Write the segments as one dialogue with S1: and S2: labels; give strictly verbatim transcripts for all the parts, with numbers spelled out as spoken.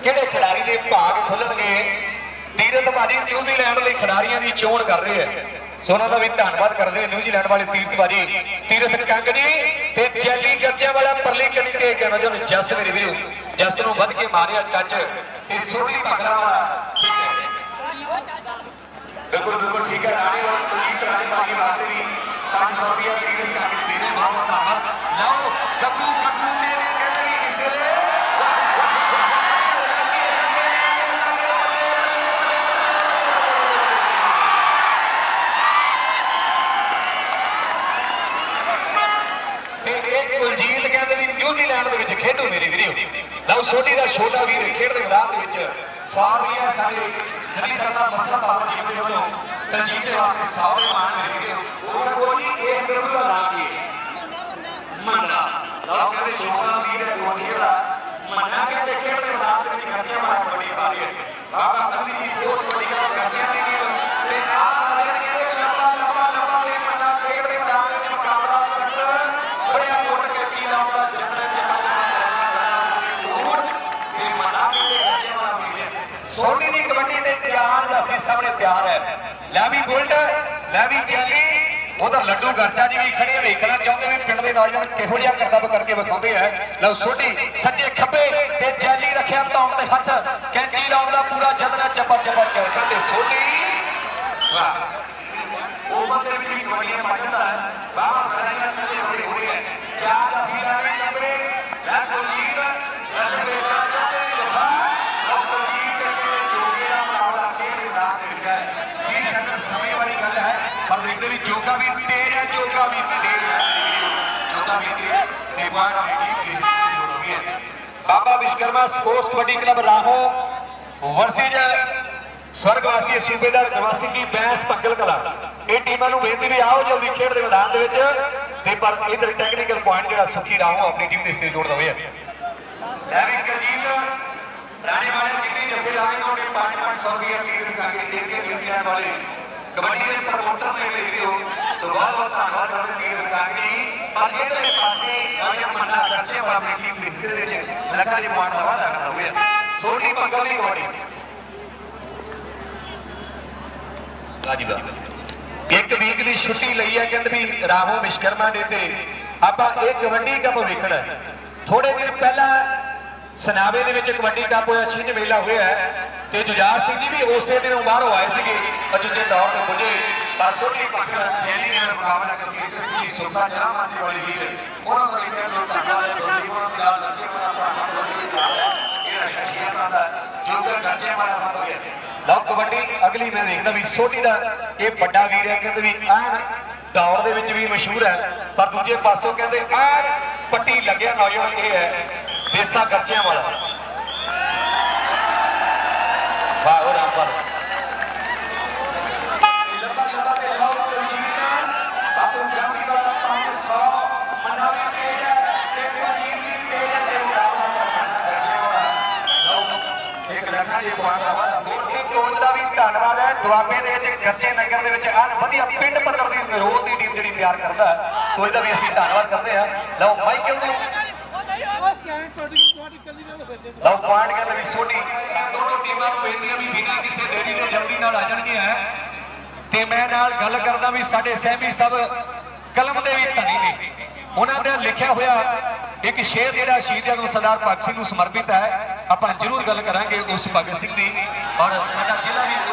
S1: किहड़े खिडारी के भाग खुलणगे। तीरथ भाजी न्यूजीलैंड लई खिडारियों की चोण कर रहे हैं, सो उन्होंने भी धन्यवाद करते हैं न्यूजीलैंड वाले तीरथ भाजी तीरथ कंग जी ते जैली गरजा वाला परली कनी ते कहना जो जस मेरे वीरो जस नूं वध के मारिया टच ते सोनी भगला वाला बिल्कुल बिल्कुल ठीक है। राणे और कुलजीत राणे पारी वास्ते भी पांच सौ रुपया तीरथ कंग जी दे रहे बहुत बहुत धन्यवाद। लाओ कद्दू कद्दू ते कहते भी इस वेले कुलजीत कहते भी न्यूजीलैंड के खेडो मेरे वीरो। लव सोडी का छोटा वीर खेड के मैदान के सौ रुपया साढ़े जनी तगड़ा मसल पावर जिम के वालों कुलजीत के वास्ते सौ मान मेरे वीरो। वो जी इस गुरु का नाम है मन्ना। लव कहते छोटा वीर है गोली का मन्ना कहते खेड के मैदान के खर्चे वाला कबड्डी पा रही है। बाबा अगली स्पोर्ट्स कबड्डी का खर्चे की टीम ते आ नजर कहते लंबा लंबा लंबा ते मन्ना खेड के मैदान में मुकाबला सख्त बड़े कोट के चीला का चंद्र चपा चपा करना दूर ते मना के बच्चे वाला मिले सोनी दी कबड्डी ते चार जाफी सामने तैयार है। लैवी बुल्ट लैवी जैली उधर लड्डू गर्चा जी भी खड़े देखना चाहते भी पिंड के नौजवान किहो जिहा करतब करके विखाते हैं। लो सोनी सज्जे खब्बे ते जैली रखिया धौण ते हथ कैंची लाउण दा पूरा जदना चपा चपा चरखा ते सोनी वाह ओपन दे विच भी कबड्डियां पा जांदा है। बाबा फराइया सज्जे खब्बे हो रही है चार जाफी लाने लंबे लैफ कुलजीत दर्शक देखना चाहते भी जफा और कुलजीत के जोगे का मुकाबला खेड के मैदान दे विच है। बीस सेकंड समय वाली गल है पर देखते भी जोगा भी तेज है जोगा भी तेज है जोगा भी तेज ते पॉइंट अपनी टीम की होती है। Baba Vishwakarma sports kabaddi club Raho versus स्वर्गवासी सूबेदार निवासी की बैंस पंगल कला ये टीमों को बेनती भी आओ जल्दी खेड के मैदान के विच पर इधर टैक्नीकल पॉइंट जो सुखी राहो अपनी टीम के स्टेज जोड़ दवे लैवी कुलजीत राणे वाले जितने जफे लावेगा उन्हें पांच पांच सौ रुपया तीरथ कंग जी देंगे न्यूजीलैंड वाले कबड्डी के प्रमोटर ने मेरे वीडियो सो बहुत बहुत धन्यवाद करते तीरथ कंग जी। पर इधर पासे अगर मन्ना बच्चे वाली टीम के हिस्से दे लगा जी पॉइंट वाला करना हुआ सोनी पंगल की कबड्डी राजी बात एक वीक की छुट्टी ली है कहते भी राहो विश्वकर्मा डे ते आपां एक कबड्डी कप वेखना थोड़े दिन पहला सनावे दे विच कबड्डी कप होया छिंज मेला होया ते जुझार सिंह जी भी उसे दिन बाहरों आए थे अचुचे दौर से पुजे पर सोनी पंगल जैली ने मुकाबला करके इसकी सुखा जरा मारने वाली लीग उन्होंने देखा जो धन्यवाद है दोनों को गाल लगी उन्होंने ये शख्सियत दा जो कर गच्चे हमारा हो गया। लव कबड्डी अगली मैं देखता भी सोनी का ये बड़ा वीर है कहते भी एन दौड़ के विच भी मशहूर है पर दूजे पासों कहते एन पट्टी लग्या नौजवान ये है देसा गर्चियां वाला वाह रामपाल लंबा लंबा ते लव कुलजीत बापू गांधी वाला पांच सौ मन्ना भी तेज है ते कुलजीत भी तेज है ते मुकाबला करना गर्चियां वाला लव एक लखा जी पॉइंट वाला कोच का भी धन्यवाद है। दुआबे गच्चे नगर के वधिया पिंड पत्थर की रोल की टीम जी तैयार करता है सो इसका भी असं धन्यवाद करते हैं। लो माइकल लो पॉइंट कहते भी सोनी दोनों टीमों को बेनती भी बिना किसी देरी के जल्दी नाल आ जाएंगे है ते मैं नाल गल करदा भी साडे सहमी सब कलम के भी धनी ने उन्होंने लिखा हुआ एक शेर जो शहीद आजम सरदार भगत सिंह को समर्पित है आप जरूर गल करांगे उस भगत सिंह की और साडा जिला भी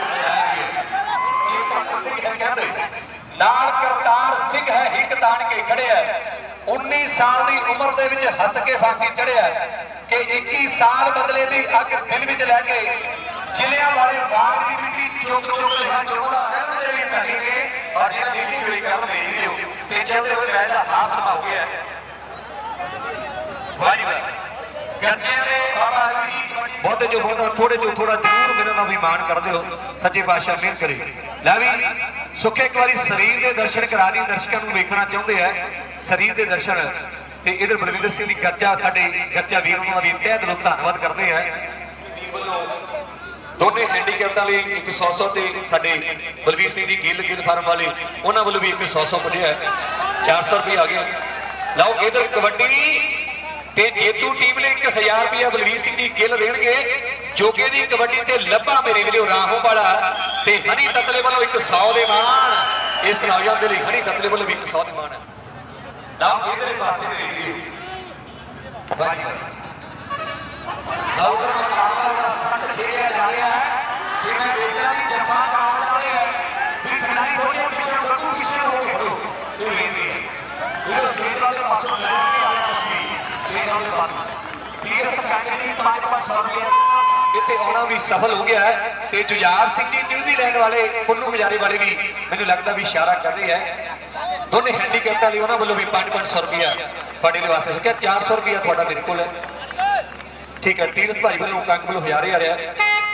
S1: नाल करतार सिंह है हिक तान के खड़े है उन्नीस साल की उम्र दे विच हस के फांसी चढ़िया कि इक्कीस साल बदले की अग दिल विच लैके जिलियां वाले बाग की मिट्टी चुग चुग रहा चुगदा कलम दे भी धनी ने और जिन्हां दी लिखी हुई कलम नहीं दिओ ते चलदे हुए मैच दा हासिल हो गया वाह जी वाह गच्चे दे बाबा हरजी बहुत जो बहुत थोड़े जो थोड़ा जरूर मेरे नाल भी मान कर दिओ सच्चे पातशाह मेहर करे। लै भी सुखे एक बारी शरीर के दर्शन करा दी दर्शकों को वेखना चाहते हैं शरीर के दर्शन ते इधर बलविंदर सिंह की गर्चा साडे गर्चा वीर उन्होंने भी तह दिलों धन्यवाद करते हैं वीर वालों दोनों हैंडीकैप्टां लई एक सौ सौ ते साडे बलवीर सिंह जी गिल गिल फार्म वाले उन्होंने वालों भी एक सौ सौ बढ़िया चार सौ रुपये आ गए। लाओ इधर कबड्डी ਤੇ ਜੇਤੂ ਟੀਮ ਨੇ ਇੱਕ ਹਜ਼ਾਰ ਰੁਪਇਆ ਬਲਵੀਰ ਸਿੰਘ ਜੀ ਗਿੱਲ ਦੇਣਗੇ। ਜੋਗੇ ਦੀ ਕਬੱਡੀ ਤੇ ਲੱਭਾ ਮੇਰੇ ਵੀਰੋ ਰਾਹੋਂ ਵਾਲਾ ਤੇ ਹਨੀ ਤਤਲੇ ਵੱਲੋਂ ਇੱਕ ਸੌ ਦੇ ਮਾਣ ਇਸ ਨੌਜਵਾਨ ਦੇ ਲਈ ਹਨੀ ਤਤਲੇ ਵੱਲੋਂ ਵੀ ਇੱਕ ਸੌ ਦੇ ਮਾਣ। ਲਓ ਇਧਰੇ ਪਾਸੇ ਮੇਰੇ ਵੀਰੋ ਵਾਜੀ ਲਓ ਉਧਰ ਮੁਕਾਬਲਾ ਦਾ ਸਖਤ ਖੇਡਿਆ ਜਾ ਰਿਹਾ ਹੈ ਕਿ ਮੈਂ ਦੇਖਦਾ ਕਿ ਜਫਾ ਕਾਉਣ ਵਾਲੇ ਹੈ ਵੀ ਖਿਡਾਰੀ ਥੋੜੀ ਪਿੱਛੇ ਲੱਗੂ ਪਿੱਛੇ ਹੋ ਕੇ ਖੜੋ ਇਹ ਵੇਖਦੇ ਹੈ ਇਹ ਸਟੇਜ ਵਾਲੇ ਪਾਸੋਂ ਨਜ਼ਰ ਨਹੀਂ ਆ ਰਿਹਾ ਤਸਵੀਰ ਸਟੇਜ ਵਾਲੇ ਪਾਸੋਂ ਤੀਰਥ ਕੈਂਡੀ ਪੰਜ ਪੰਜ ਸੌ ਰੁਪਏ ਇੱਥੇ ਆਉਣਾ ਵੀ ਸਫਲ ਹੋ ਗਿਆ ਹੈ ਤੇ ਜੁਝਾਰ ਸਿੰਘ ਜੀ ਨਿਊਜ਼ੀਲੈਂਡ ਵਾਲੇ ਪੁੰਨੂ ਮਜਾਰੇ ਵਾਲੇ ਵੀ ਮੈਨੂੰ ਲੱਗਦਾ ਵੀ ਇਸ਼ਾਰਾ ਕਰ ਰਹੇ ਹੈ ਦੋਨੇ ਹੈਂਡੀਕੈਪ ਵਾਲੇ ਉਹਨਾਂ ਵੱਲੋਂ ਵੀ ਪੰਜ ਪੰਜ ਸੌ ਰੁਪਇਆ ਤੁਹਾਡੇ ਲਈ ਵਾਸਤੇ ਸਕਿਆ ਚਾਰ ਸੌ ਰੁਪਇਆ ਤੁਹਾਡਾ ਮੇਰੇ ਕੋਲ ਹੈ ਠੀਕ ਹੈ। ਤੀਰਥ ਭਾਈ ਵੱਲੋਂ ਕੰਗ ਵੱਲੋਂ ਹਜ਼ਾਰ ਆ ਰਿਹਾ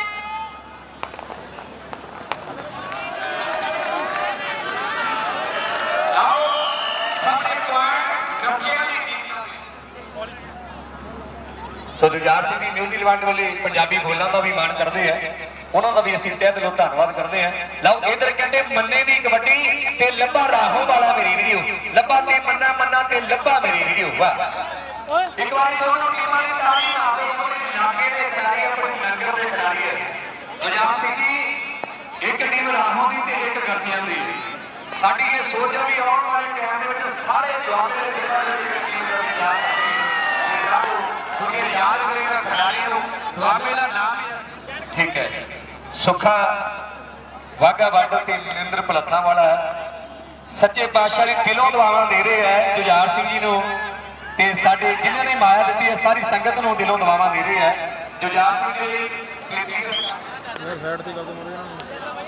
S1: ਸੋ ਜੁਝਾਰ ਸਿੰਘ ਜੀ ਨਿਊਜ਼ੀਲੈਂਡ ਵਾਲੇ ਪੰਜਾਬੀ ਬੋਲਾਂ ਦਾ ਵੀ ਮਾਣ ਕਰਦੇ ਆ ਉਹਨਾਂ ਦਾ ਵੀ ਅਸੀਂ ਤਹਿ ਦਿਲੋਂ ਧੰਨਵਾਦ ਕਰਦੇ ਆ। ਲਓ ਇਧਰ ਕਹਿੰਦੇ ਮੰਨੇ ਦੀ ਕਬੱਡੀ ਤੇ ਲੱਭਾ ਰਾਹੋਂ ਵਾਲਾ ਮੇਰੀ ਵੀਡੀਓ ਲੱਭਾ ਤੇ ਮੰਨਾ ਮੰਨਾ ਤੇ ਲੱਭਾ ਮੇਰੀ ਵੀਡੀਓ ਵਾਹ ਇੱਕ ਵਾਰੀ ਦੋਨੋਂ ਟੀਮਾਂ ਦੀ ਤਾੜੀ ਮਾਰਦੇ ਹੋਏ ਇਲਾਕੇ ਦੇ ਖਿਡਾਰੀ ਆਪਣੇ ਨਗਰ ਦੇ ਖਿਡਾਰੀ ਹੈ। ਜੁਝਾਰ ਸਿੰਘ ਜੀ ਇੱਕ ਟੀਮ ਰਾਹੋਂ ਦੀ ਤੇ ਇੱਕ ਗਰਜਿਆਂ ਦੀ ਸਾਡੀ ਇਹ ਸੋਚ ਹੈ ਵੀ ਆਉਣ ਵਾਲੇ ਟਾਈਮ ਦੇ ਵਿੱਚ ਸਾਰੇ ਦੁਆਬੇ ਦੇ ਪਿੰਡਾਂ ਦੇ ਵਿੱਚ ਟੀਮ ਦੀ ਤਿਆਰ ਕਰੀਏ ਕਿਉਂਕਿ ਯਾਦ ਕਰੇਗਾ ਖਿਡਾਰੀ ਨੂੰ ਦੁਆਬੇ ਦਾ ਨਾਮ ਠੀਕ ਹੈ। ਸੁੱਖਾ ਵਾਗਾ ਬਾਰਡਰ ਤੇ ਨਰਿੰਦਰ ਪਲੱਥਾਂ ਵਾਲਾ ਸੱਚੇ ਪਾਤਸ਼ਾਹ ਦੀ ਦਿਲੋਂ ਦੁਆਵਾਂ ਦੇ ਰਹੇ ਹੈ ਜੁਝਾਰ ਸਿੰਘ ਜੀ ਨੂੰ ਤੇ ਸਾਡੇ ਜਿਨ੍ਹਾਂ ਨੇ ਮਾਇਆ ਦਿੱਤੀ ਹੈ ਸਾਰੀ ਸੰਗਤ ਨੂੰ ਦਿਲੋਂ ਦੁਆਵਾਂ ਦੇ ਰਹੇ ਹੈ ਜੁਝਾਰ ਸਿੰਘ ਜੀ ਸਾਈਡ ਤੇ ਗੱਲ ਮੁੜ ਜਾਣਾ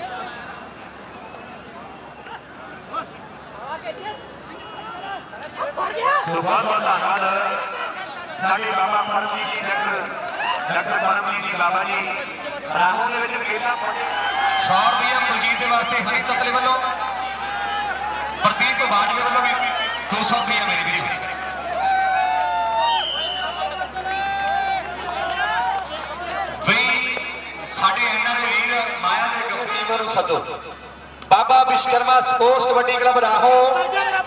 S1: ਸੋ ਬਹੁਤ ਬਹੁਤ ਧੰਨਵਾਦ ਸਾਡੇ ਬਾਬਾ ਪਰਮਜੀਤ ਜੀ ਡਾਕਟਰ ਡਾਕਟਰ ਪਰਮਜੀਤ ਜੀ ਬਾਬਾ ਜੀ ਰਾਹੋਂ ਦੇ ਵਿੱਚ ਮੇਲਾ ਸੌ ਰੁਪਇਆ ਕੁਲਜੀਤ ਦੇ ਵਾਸਤੇ ਹਨੀ ਤਤਲੇ ਵੱਲੋਂ ਪ੍ਰਤੀਕ ਬਾਜਵੇ ਵੱਲੋਂ ਵੀ ਦੋ ਸੌ ਰੁਪਇਆ ਮੇਰੇ ਵੀਰੇ ਵੀ ਸਾਡੇ ਐਨਆਰਏ ਵੀਰ ਮਾਇਆ ਦੇ ਗਫਰੀਵਾਂ ਨੂੰ ਸੱਦੋ ਬਾਬਾ ਵਿਸ਼ਕਰਮਾ ਸਪੋਰਟਸ ਕਬੱਡੀ ਕਲੱਬ ਰਾਹੋਂ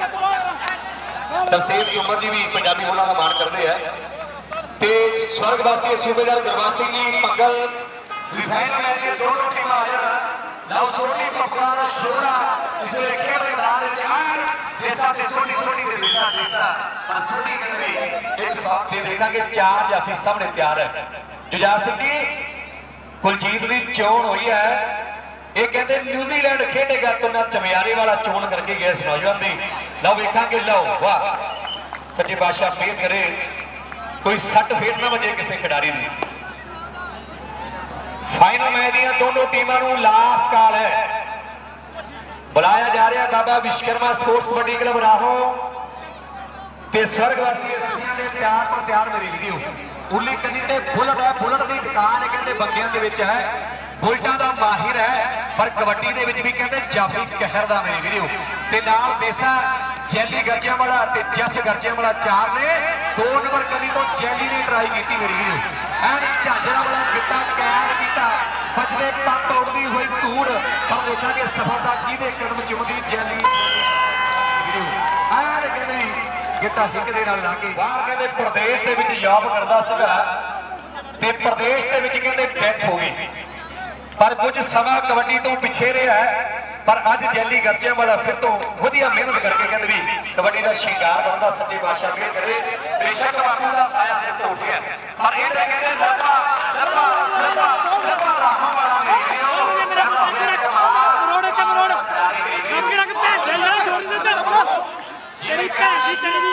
S1: ਤਰਸੇਮ ਦੀ ਉਮਰ ਜੀ ਵੀ ਪੰਜਾਬੀ ਬੋਲਾਂ ਦਾ ਮਾਣ ਕਰਦੇ ਆ ਤੇ ਸਵਰਗਵਾਸੀ ਸੂਬੇਦਾਰ ਗੁਰਬਾਜ ਸਿੰਘ ਜੀ ਮੰਗਲ ਰਿਫਾਈਨ ਮੈਚ ਦੇ ਦੋਨੋਂ ਟੀਮਾਂ ਆ ਜਾਣ ਲਓ ਸੋਟੀ ਪੱਕਾ ਦਾ ਸ਼ੋਰਾ ਇਸ ਵੇਲੇ ਖੇਡ ਮੈਦਾਨ ਵਿੱਚ ਆ ਦੇਸਾਂ ਤੇ ਸੋਟੀ ਸੋਟੀ ਦੇ ਦੇਸਾਂ ਦੇਸਾਂ ਪਰ ਸੋਟੀ ਕਹਿੰਦੇ ਇੱਕ ਸੌ ਤੇ ਦੇਖਾਂਗੇ ਚਾਰ ਜਾਫੀ ਸਾਹਮਣੇ ਤਿਆਰ ਹੈ। ਜੁਝਾਰ ਸਿੰਘ ਜੀ ਕੁਲਜੀਤ ਦੀ ਚੋਣ ਹੋਈ ਹੈ ਇਹ ਕਹਿੰਦੇ ਨਿਊਜ਼ੀਲੈਂਡ ਖੇਡੇਗਾ ਤੁਨਾ ਚਮਿਆਰੇ ਵਾਲਾ ਚੋਣ ਕਰਕੇ ਗਿਆ ਇਸ ਨੌਜਵਾਨ ਦੀ ਲਓ ਵੇਖਾਂਗੇ ਲਓ ਵਾਹ ਸੱਚੇ ਪਾਤਸ਼ਾਹ ਮਿਹਰ ਕਰੇ ਕੋਈ ਸੱਟ ਫੇਟ ਨਾ ਵੱਜੇ ਕਿਸੇ ਖਿਡਾਰੀ ਦੀ। ਫਾਈਨਲ ਮੈਚ ਦੀਆਂ ਦੋਨੋਂ ਟੀਮਾਂ ਨੂੰ ਲਾਸਟ ਕਾਲ ਹੈ ਬੁਲਾਇਆ ਜਾ ਰਿਹਾ ਬਾਬਾ ਵਿਸ਼ਕਰਮਾ ਸਪੋਰਟਸ ਕਬੱਡੀ ਕਲੱਬ ਰਾਹੋਂ ਤੇ ਸਵਰਗਵਾਸੀ ਸੱਚਿਆਂ ਦੇ ਪਿਆਰ ਪਰ ਪਿਆਰ ਮੇਰੀ ਵੀਡੀਓ ਉਲੀ ਕੰਨੀ ਤੇ ਬੁਲਟ ਹੈ ਬੁਲਟ ਦੀ ਦੁਕਾਨ ਹੈ ਕਹਿੰਦੇ ਬੰਗਿਆਂ ਦੇ ਵਿੱਚ ਹੈ ਬੁਲਟਾਂ ਦਾ ਮਾਹਿਰ ਹੈ ਪਰ ਕਬੱਡੀ ਦੇ ਵਿੱਚ ਵੀ ਕਹਿੰਦੇ ਜਾਫੀ ਕਹਿਰ ਦਾ ਮੇਰੀ ਵੀਡੀਓ ਤੇ ਨਾਲ ਦੇਸਾ ਜੈਲੀ ਗਰਜਿਆਂ ਵਾਲਾ ਤੇ ਜਸ ਗਰਜਿਆਂ ਵਾਲਾ ਚਾਰ ਨੇ ਦੋ ਨੰਬਰ ਕੰਨੀ ਤੋਂ ਜੈਲੀ ਨੇ ਟਰਾਈ ਕੀਤੀ ਮੇਰੀ ਵੀਡੀਓ ਐਨ ਝਾਂਜਰਾਂ ਵਾਲਾ ਗਿੱਟਾ ਕੈਦ ਕੀਤਾ ਵੱਜਦੇ ਪੱਪ ਉੱਡਦੀ ਹੋਈ ਧੂੜ ਪਰ ਦੇਖਾਂਗੇ ਸਫਲਤਾ ਕਿਹਦੇ ਕਦਮ ਚੁੰਮਦੀ ਜੈਲੀ ਵੀਡੀਓ ਐਨ ਕਹਿੰਦੇ ਗਿੱਟਾ ਹਿੱਕ ਦੇ ਨਾਲ ਲਾ ਕੇ ਬਾਹਰ ਕਹਿੰਦੇ ਪ੍ਰਦੇਸ਼ ਦੇ ਵਿੱਚ ਜੌਬ ਕਰਦਾ ਸੀਗਾ ਤੇ ਪ੍ਰਦੇਸ਼ ਦੇ ਵਿੱਚ ਕਹਿੰਦੇ ਡੈਥ ਹੋ ਗਈ ਪਰ ਕੁਝ ਸਮਾਂ ਕਬੱਡੀ ਤੋਂ ਪਿੱਛੇ ਰਿਹਾ ਪਰ ਅੱਜ ਜੈਲੀ ਗਰਜਿਆਂ ਵਾਲਾ ਫਿਰ ਤੋਂ ਵਧੀਆ ਮਿਹਨਤ ਕਰਕੇ ਕਹਿੰਦੇ ਵੀ ਕਬੱਡੀ ਦਾ ਸ਼ਿੰਗਾਰ ਬਣਦਾ ਸੱਚੇ ਪਾਤਸ਼ਾਹ ਮਿਹਰ ਕਰੇ ਬੇਸ਼ੱਕ ਬਾਪੂ ਦਾ ਸਾਇਆ ਸਿਰ ਤੋਂ ਉੱਠਿਆ ਪਰ ਇਹ ਕਹਿੰਦੇ ਲੱਭਾ ਲੱਭਾ ਲੱਭਾ ਲੱਭਾ ਰਾਹੋਂ ਵਾਲਾ ਮੇਰੇ
S2: ਕਰੋੜ ਕਰੋੜ ਰੱਬ ਕੇ ਰੱਖ ਭੈਣ ਦੇ ਯਾਰ ਛੋੜ ਦੇ ਜਿਹੜੀ ਭੈਣ ਦੀ ਚੜੀ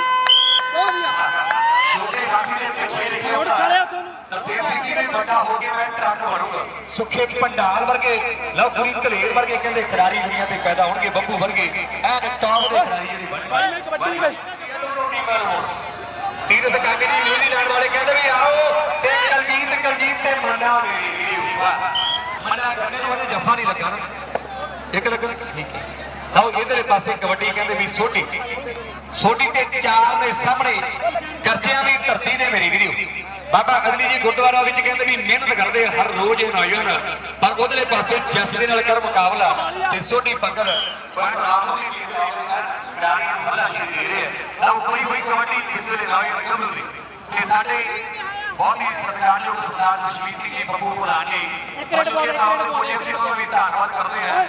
S1: ਛੋਟੇ ਹਾਥੀ ਦੇ ਪਿੱਛੇ ਲਿਖਿਆ
S2: ਹੋਰ ਸਾਲਿਆ ਤੁਹਾਨੂੰ
S1: ਤਰਸੇਮ ਸਿੰਘ ਜੀ ਨੇ ਵੱਡਾ ਹੋ ਕੇ ਮੈਂ ਟਰੱਕ ਬਣੂਗਾ ਸੁੱਖੇ ਪੰਡਾਲ ਵਰਗੇ ਲਓ ਗੁਰੀ ਧਲੇਰ ਵਰਗੇ ਕਹਿੰਦੇ ਖਿਡਾਰੀ ਦੁਨੀਆ ਤੇ ਪੈਦਾ ਹੋਣਗੇ ਬੱਬੂ ਵਰਗੇ ਐਨ ਟੌਪ ਦੇ ਖਿਡਾਰੀ ਜਿਹੜੀ ਬਣਨਗੇ
S2: ਕਬੱਡੀ ਬਈ
S1: ਦੋਨੋਂ ਟੀਮਾਂ ਨੂੰ ਤੀਰਥ ਕਾਂਗੇ ਜੀ ਨਿਊਜ਼ੀਲੈਂਡ ਵਾਲੇ ਕਹਿੰਦੇ ਵੀ ਆਓ ਤੇ ਕਲਜੀਤ ਕਲਜੀਤ ਤੇ ਮੰਨਾ ਮੇਰੀ ਵੀਡੀਓ ਵਾਹ ਮੰਨਾ ਕਰਦੇ ਨੂੰ ਉਹਦੇ ਜੱਫਾ ਨਹੀਂ ਲੱਗਾ ਨਾ ਇੱਕ ਲੱਗਾ ਠੀਕ ਹੈ ਲਓ ਇਧਰਲੇ ਪਾਸੇ ਕਬੱਡੀ ਕਹਿੰਦੇ ਵੀ ਸੋਢੀ ਸੋਢੀ ਤੇ ਚਾਰ ਨੇ ਸਾਹਮਣੇ ਕਰਜ਼ਿਆਂ ਦੀ ਧਰਤੀ ਦੇ ਮੇਰੀ ਵੀਡੀਓ ਬਾਬਾ ਅਗਲੀ ਜੀ ਗੁਰਦੁਆਰਾ ਵਿੱਚ ਕਹਿੰਦੇ ਵੀ ਮਿਹਨਤ ਕਰਦੇ ਹਰ ਰੋਜ਼ ਇਹ ਨੌਜਵਾਨ ਪਰ ਉਧਰਲੇ ਪਾਸੇ ਜੱਸ ਦੇ ਨਾਲ ਕਰ ਮੁਕਾਬਲਾ ਤੇ ਸੋਢੀ ਪੰਗਲ ਪਰ ਰਾਮ ਦੀ ਟੀਮ ਦੇ ਖਿਡਾਰੀ ਨੂੰ ਹੱਲਾ ਸ਼ੀਰ ਦੇ ਰਹੇ ਆ ਲਓ ਕੋਈ ਕੋਈ ਕਬੱਡੀ ਇਸ ਵੇਲੇ ਨੌਜਵਾਨ ਕਬੱਡੀ ਤੇ ਸਾਡੇ बहुत ही सत्कारयोग सरदार जसवीर सिंह जी बब्बू प्रधान जी मौजूदा नाम के मोजे सिंह का भी धन्यवाद करते हैं।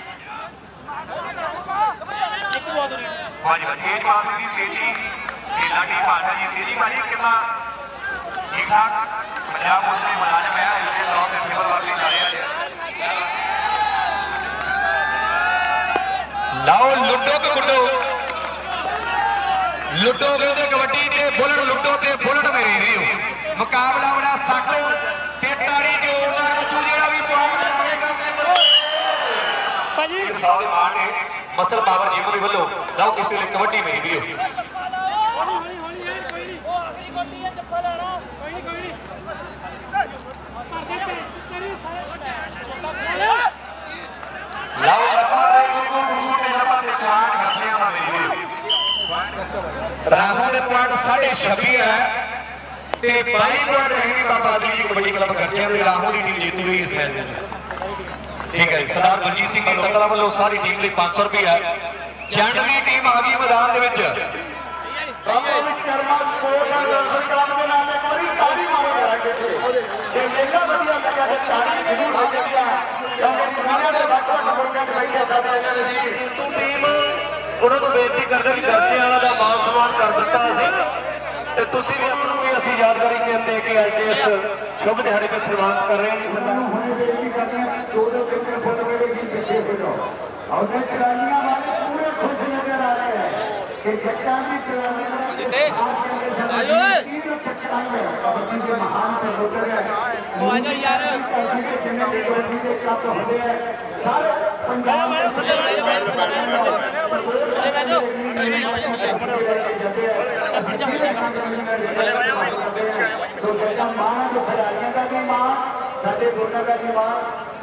S1: भाजी तेज बात की तेजी ते लाठी भाटा जी तेजी भाजी कितना ठीक ठाक पंजाब पुलिस के मुलाजम है इनके गांव के सिविल वर्क जा रहे हैं। लाओ लुड्डो के गुड्डो लुड्डो कहते कबड्डी ते बुलट लुड्डो ते बुलट मेरी नहीं मुकाबला बड़ा सख्त ते ताड़ी जोरदार बच्चू जेड़ा भी पॉइंट लावेगा ते
S2: ਭਾਜੀ
S1: सौ दे मान ने मसल पावर जिम दे ਵੱਲੋਂ लाओ इस लिए कबड्डी मेरी वीडियो लाओ लपा दे गुगू गुगू के लपा दे पॉइंट खर्चियां दा मेरी वीडियो राहों दे पॉइंट साढ़े छब्बीस है ते बाई पॉइंट रहेगी बाबा अदली जी कबड्डी क्लब खर्चे दे राहों की टीम जीतू रही इस मैच में। ठीक है सरदार बलजीत सिंह जी तंगला वालों सारी टीम लिए पांच सौ रुपया चंड की टीम आ गई मैदान के विच
S3: Baba Vishwakarma sports and welfare club के नाम एक बारी ताड़ी मारो जरा के जे मेला वधिया लगा ते ताड़ी जरूर हो जाएगी क्योंकि दुनिया के ਵੱਖ-ਵੱਖ मुल्कों में बैठे साडे जी तू टीम ਉਹਨਾਂ ਨੂੰ ਬੇਨਤੀ ਕਰਦੇ ਕਿ ਖਰਚੇ ਵਾਲਾ ਦਾ ਮਾਨ ਸਨਮਾਨ ਕਰ ਦਿੱਤਾ ਅਸੀਂ ਤੇ ਤੁਸੀਂ ਵੀ ਆਪਾਂ ਨੂੰ ਵੀ ਅਸੀਂ ਯਾਦਗਾਰੀ ਚਿੰਨ੍ਹ ਦੇ ਕੇ ਅੱਜ ਦੇ ਇਸ ਸ਼ੁਭ ਦਿਹਾੜੇ ਤੇ ਸਨਮਾਨਿਤ ਕਰ ਰਹੇ ਹਾਂ ਜੀ ਸਰਦਾਰ ਨੂੰ ਹੁਣੇ ਬੇਨਤੀ ਕਰਦੇ ਹਾਂ ਦੋ ਦੋ ਤਿੰਨ ਫੁੱਟ ਮੇਰੇ ਵੀ ਪਿੱਛੇ ਹੋ ਜਾਓ और ट्रालियां वाले पूरे खुश नजर आ रहे हैं कि जट्टा की ट्रालियां खास करके तीनों चट्टान में कबड्डी के महान प्रमोटर है वो आ जाओ यार कबड्डी के जिन्हें भी कबड्डी के कप होते हैं सारे पंजाब में सो जट्टा मां जो खिलाड़ियों का भी मां साडे गोटा का भी मां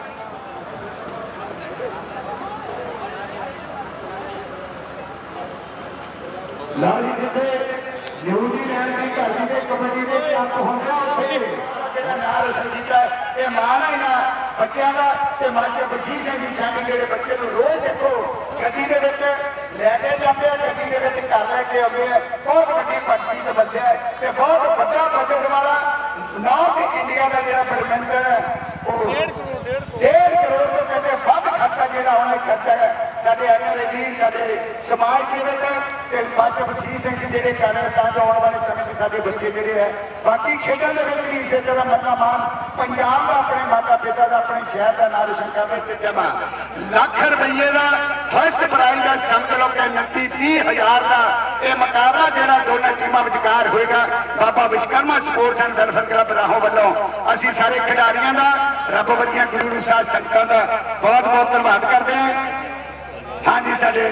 S3: लाली जिथे न्यूजीलैंड की धरती से कबड्डी के कप होंगे उत्थे नाम रोशन किया ये मान है ना बच्चों का ते मास्टर बशीर सिंह जी साडी जेडे बच्चे नूं रोज देखो गड्डी दे विच लैके जाते हैं गड्डी दे विच घर लैके आउंदे हैं बहुत वड्डी भर्ती ते बस्या है ते बहुत वड्डा बजट वाला नॉर्थ इंडिया का जिहड़ा बैडमिंटन है वो डेढ़ करोड़ तो कहते वध खर्चा जिहड़ा होना खर्चा है साडे एनआरआई वीर साडे समाज सेवक ते मास्टर बशीर सिंह जी जिहड़े कर रहे तां जो आने वाले समय च साडे बच्चे जिहड़े है बाकी खेडों दे विच भी इसे तरह मल्ला मान पंजाब का अपने माता पिता का अपने शहर का नाम रोशन करने च जमा लाख रुपये का फर्स्ट प्राइज है समझ लो कि उनतीस तीस हजार का यह मुकाबला जिहड़ा दोनों टीमों विचकार होएगा Baba Vishwakarma sports and welfare club Rahon वालों असीं सारे खिडारियों का रब वर्गियां गुरु साध संगतां का बहुत बहुत धन्यवाद करते हैं। हाँ जी साडे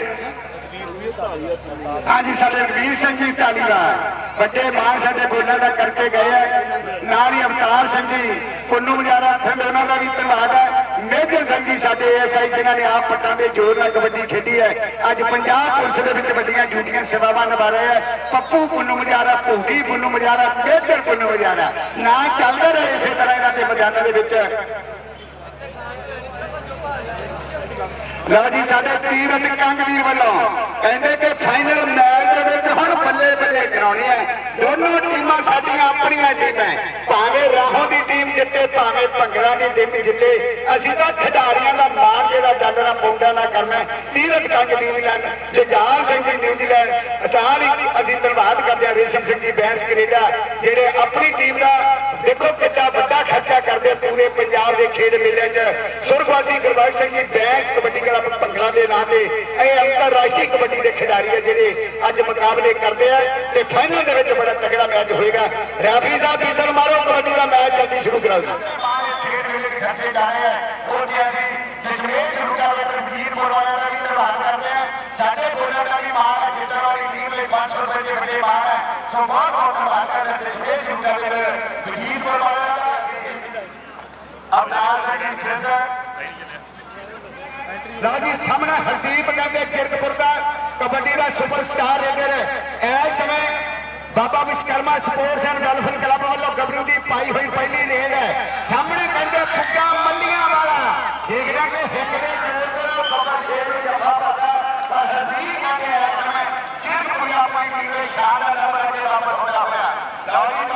S3: हाँ जी साडे रघवीर सिंह जी धालीवाल बड़े मान साडे बोलने का करके गए हैं नाल ही अवतार सिंह जी पुन्नू मजारा थिंद उन्हों का भी धन्यवाद है। मेजर सिंह जी साडे एस आई जिन्होंने आप पट्टां दे जोर नाल कबड्डी खेडी है अज पंजाब पुलिस दे विच वड्डियां ड्यूटियां सेवावां निभा रहे हैं पप्पू पुन्नू मजारा भूटी पुन्नू मजारा मेजर पुन्नू मजारा ना चलते रहे इस तरह इन्हां दे मैदानां दे विच। लो जी साडे तीरथ कंगवीर वालों कहते कि फाइनल मैच हुण बल्ले बल्ले कराउणी है दोनों टीमां साडियां अपनियां टीमां भावें राहों की टीम जिते भावें भंगरा की टीम जिते असीं तां खिडारियां दा मान जिहड़ा डालना पौंडा ना करना तीरथ कंग न्यूजीलैंड जुझार सिंह जी न्यूजीलैंड साल ही असीं धन्यवाद करते हैं रेशम सिंह जी बैंस कनेडा जिहड़े अपनी टीम का देखो कितना वड्डा खर्चा करते पूरे पंजाब के खेड मेले च सुरगवासी गुरबाज सिंह जी बैंस कबड्डी क्लब भंगला के नाम से यह अंतरराष्ट्रीय कबड्डी के खिडारी है जिहड़े अज मुकाबले करते हैं ते फाइनल दे विच बड़ा तगड़ा मैच होएगा। रेफरी साहब बिसल मारो कबड्डी का मैच जल्दी शुरू कराओ जी। इस खेड दे विच खर्चे जा रहे हैं और जे असीं जसमेश रोटावेटर वजीरपुर वालियां दा भी धन्यवाद करते हैं साडे बोलण दा भी मान है जिੱਤਣ वाली टीम ਲਈ पांच सौ रुपए के वड्डे मान है सो बहुत बहुत धन्यवाद करते हैं जसमेश रोटावेटर वजीरपुर वालियां दा अवतार सिंह जी थिंद लो जी सामने हरदीप कहते जिरकपुर का कबड्डी का सुपरस्टार रेडर इस समय Baba Vishwakarma sports and welfare club वालों गबरू की पाई हुई पहली रेड है सामने कहते फुग्गा मल्लियां वाला देखना कि हिक दे जोर दे नाल बाबा शेर नूं जफा करदा पर हरदीप कहते इस समय जिरकपुर अपनी टीम के शानदार नंबर के वापस होता होया लो जी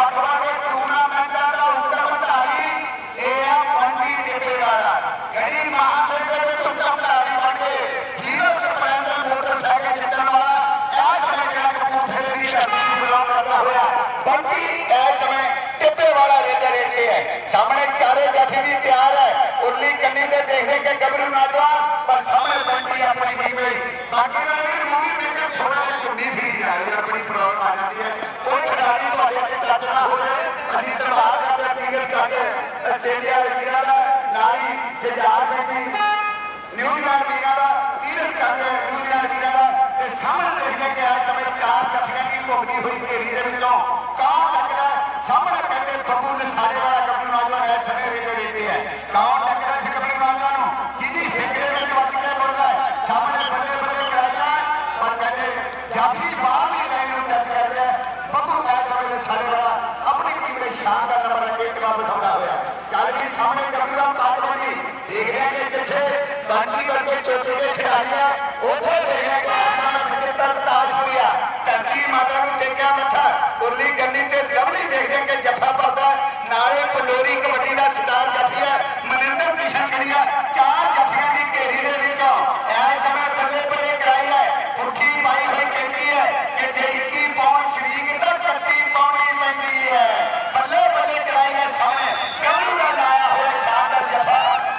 S3: कंनी ते देखदे कि गबरू नौजवान पर सामने बंटी अपनी टीम में बाकी मेरे वीर मूवी मेकर थोड़ा जिहा घुम्मी फिरी जा रही है बड़ी प्रॉब्लम आ जाती है वो खिडारी तुहाडे ते टच ना होवे असीं धन्नवाद करदे तीरथ करके आस्ट्रेलिया दे वीरां दा नाल ही जजाल सिंह जी न्यूजीलैंड वीरां दा तीरथ करके न्यूजीलैंड वीरां दा ते सामने देखदे कि इस समय चार जफियां दी घुमदी हुई घेरी दे विचों कौन लगदा सामने कहते बब्बू नसारे वाला गबरू नौजवान इस समय रेडे रेडे है कौन लगदा इस गबरू नौजवान नूं किहदी हिक दे विच वज के मुड़दा सामने बल्ले बल्ले कराया पर कहते जाफी बाहरली लाइन नूं टच कर गया बब्बू इस समय नसारे वाला अपनी टीम ने शानदार नंबर लगे एक वापस आउंदा होया चल भी सामने गबरू दा पागबंदी देखदे हैं कि जिथे बाकी वर्गे चोटी के खिडारी है उत्थे देखदे कि इस समय पचहत्तर ताजपुरिया धरती माता नूं टेकिया मत्था उरली गन्नी ते लवली देखदे कि जफा पड़दा नाले पंडोरी कबड्डी दा स्टार जफी है मनिंदर किशन गड़िया चार जफियां दी घेरी दे विचों इस समय बल्ले बल्ले कराई है पुट्ठी पाई हुई कैंची है कि जे इक्की पाउंड शरीक तां इकत्ती पाउंड ही पैंदी है बल्ले बल्ले कराई है सामने गबरू दा लाया होया शानदार जफा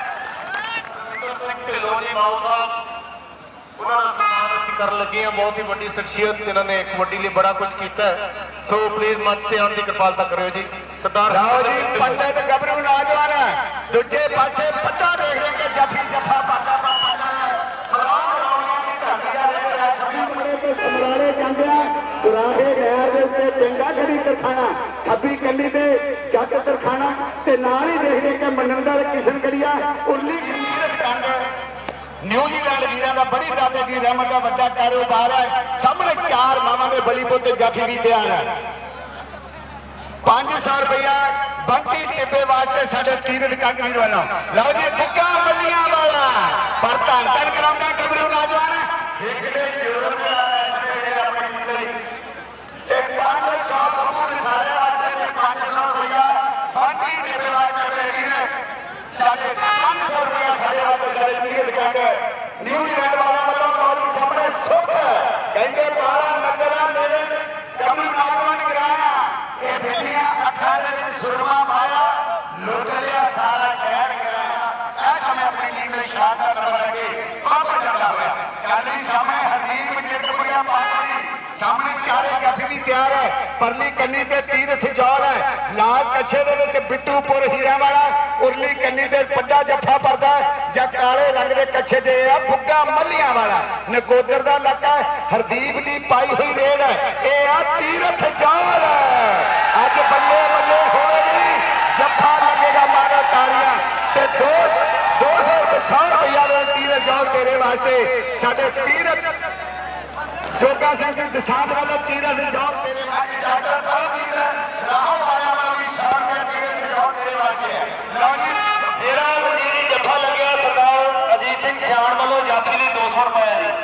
S4: ढिल्लों जी बाबू साहब उन्होंने सन्मान असीं कर लगे हैं बहुत ही वड्डी शख्सियत जिन्होंने कबड्डी लिए बड़ा कुछ किया है सो प्लीज मंच ते आने की कृपालता करो जी सरदार
S3: राव जी पंडित गबरू नौजवान दूजे पासे पट्टा देख रहे कि जफी जफा पाता पट्टा बलौंग रौड़ियां दी धरती दा रेडर है समय ते समराले जांदे दुराहे नहर दे उत्ते पिंगा खड़ी तरखाना हब्बी कंडी ते जट तरखाना ते नाल ही देखदे कि मनिंदर किशन गड़िया उरली नीरज कंड न्यूजीलैंड वीरां दा बड़ी दादे दी रहमत दा वड्डा कारोबार है सामने चार मावां दे बली पुत्त जाफी भी तैयार है पांच सौ रुपया बंटी टिब्बे वास्ते साडे तीरथ कंग वीर वालों लो जी बुग्गा मल्लियां वाला पर धन धन कराउंदा गबरू नौजवान एक दे जोर दे नाल इस वेले अपनी टीम लई ते पांच सौ बब्बू नसारे वास्ते ते पांच सौ रुपया बंटी टिब्बे वास्ते मेरे वीर साडे पांच सौ रुपया साडे वास्ते साडे तीरथ कंग न्यूजीलैंड वाला वालों लो जी सामने सुख कहंदे बारह नगरा मेरे गबरू नौजवान गिराया ये बिल्लियां अखां दे विच सुरमा पाया लुट लिया सारा शहर गिराया ऐसा में अपनी टीम ने शानदार नंबर लगे बाबर लगा हुआ चल भी सामने हरदीप चिरकपुरिया पानी सामने चारे जफी भी तैयार है परली कन्नी ते तीरथ जौल है लाल कच्छे दे विच बिट्टूपुर हीरा वाला उरली कन्नी ते पड्डा जफा पड़दा जा काले रंग दे कच्छे जे आ बुग्गा मल्लियां वाला नकोदर दा इलाका हरदीप दी पाई हुई रेड है ए आ तीरथ जौल अज बल्ले बल्ले होगी जफा लगेगा मारो तालियां ते दो दो सौ सौ रुपया तीरथ जौल तेरे वास्ते साडे तीरथ जोगा सिंह जी दसांध वालों तीरथ जौल तेरे वास्ते डॉक्टर परमजीत राहो वाले वालों भी सौ रुपया तीरथ जौल तेरे वास्ते है लो जी
S4: जेड़ा वजीरी जफा लगे सरदार अजीत सिंह सियाण वालों जाफी ने दो सौ रुपया जी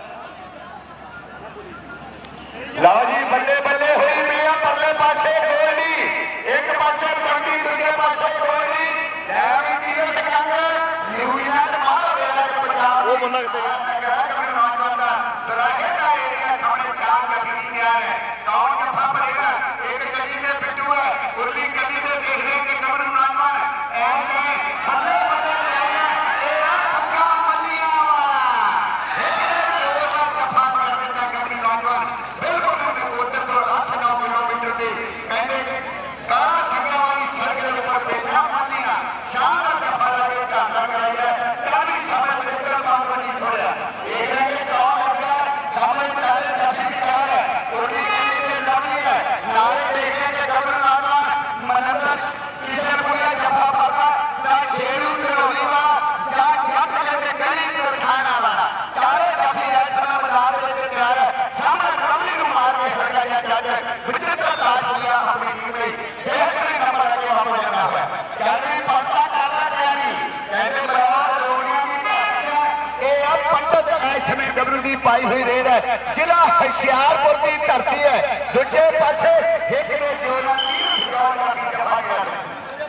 S3: लो जी बल्ले बल्ले हुई पिया परले पासे गोल्डी एक पासे बंटी दूजे पासे गोल्डी ले भी तीरथ कंग न्यूजीलैंड मारो बेड़ा जे पंजाब वो बंदा करा गबरू नौजवान दा दुराहे दा एरिया सामने चार जफी भी तैयार है कौन जफा भरेगा एक गली दे पिट्टू है उरली गली दे देखदे कि गबरू नौजवान ऐसे बल्ले बल्ले कराया ए आ बुग्गा मल्लियां वाला एक दे जोर दा जफा कर दिता गबरू नौजवान बिल्कुल नकोदर तो आठ नौ किलोमीटर दे कहंदे काला संगरा वाली सड़क दे ऊपर बैठा मल्लियां शानदार जफा लगे ढांडा कराया चल भी सामने बजिंदर पाक वड्डी सोड़िया देख रहे कि कौन लगदा सामने चारे जफी भी तैयार है उरली गली ते लवली है नाले देखदे कि गबरू नौजवान मनिंदर किशन पूरा जफा पाता दा शेरू कनौली वाला जा जट के गली तरखाना वाला चारे जफी इस समय मैदान दे विच तैयार है सामने लवली नूं मार के हल्का जिहा टच बजिंदर ताजपुरिया अपनी टीम ने बेहतरीन नंबर लगे वापस जाता हुआ चल भी पड़ता काला तैयारी कहते बलौंग रौड़ियां दी धरती है ए आ पंडित इस समय गबरू दी पाई हुई रेड है जिला हुशियारपुर दी धरती है दूजे पासे एक दे जोर नाल तीरथ जौल दा सी जफा गिरा सी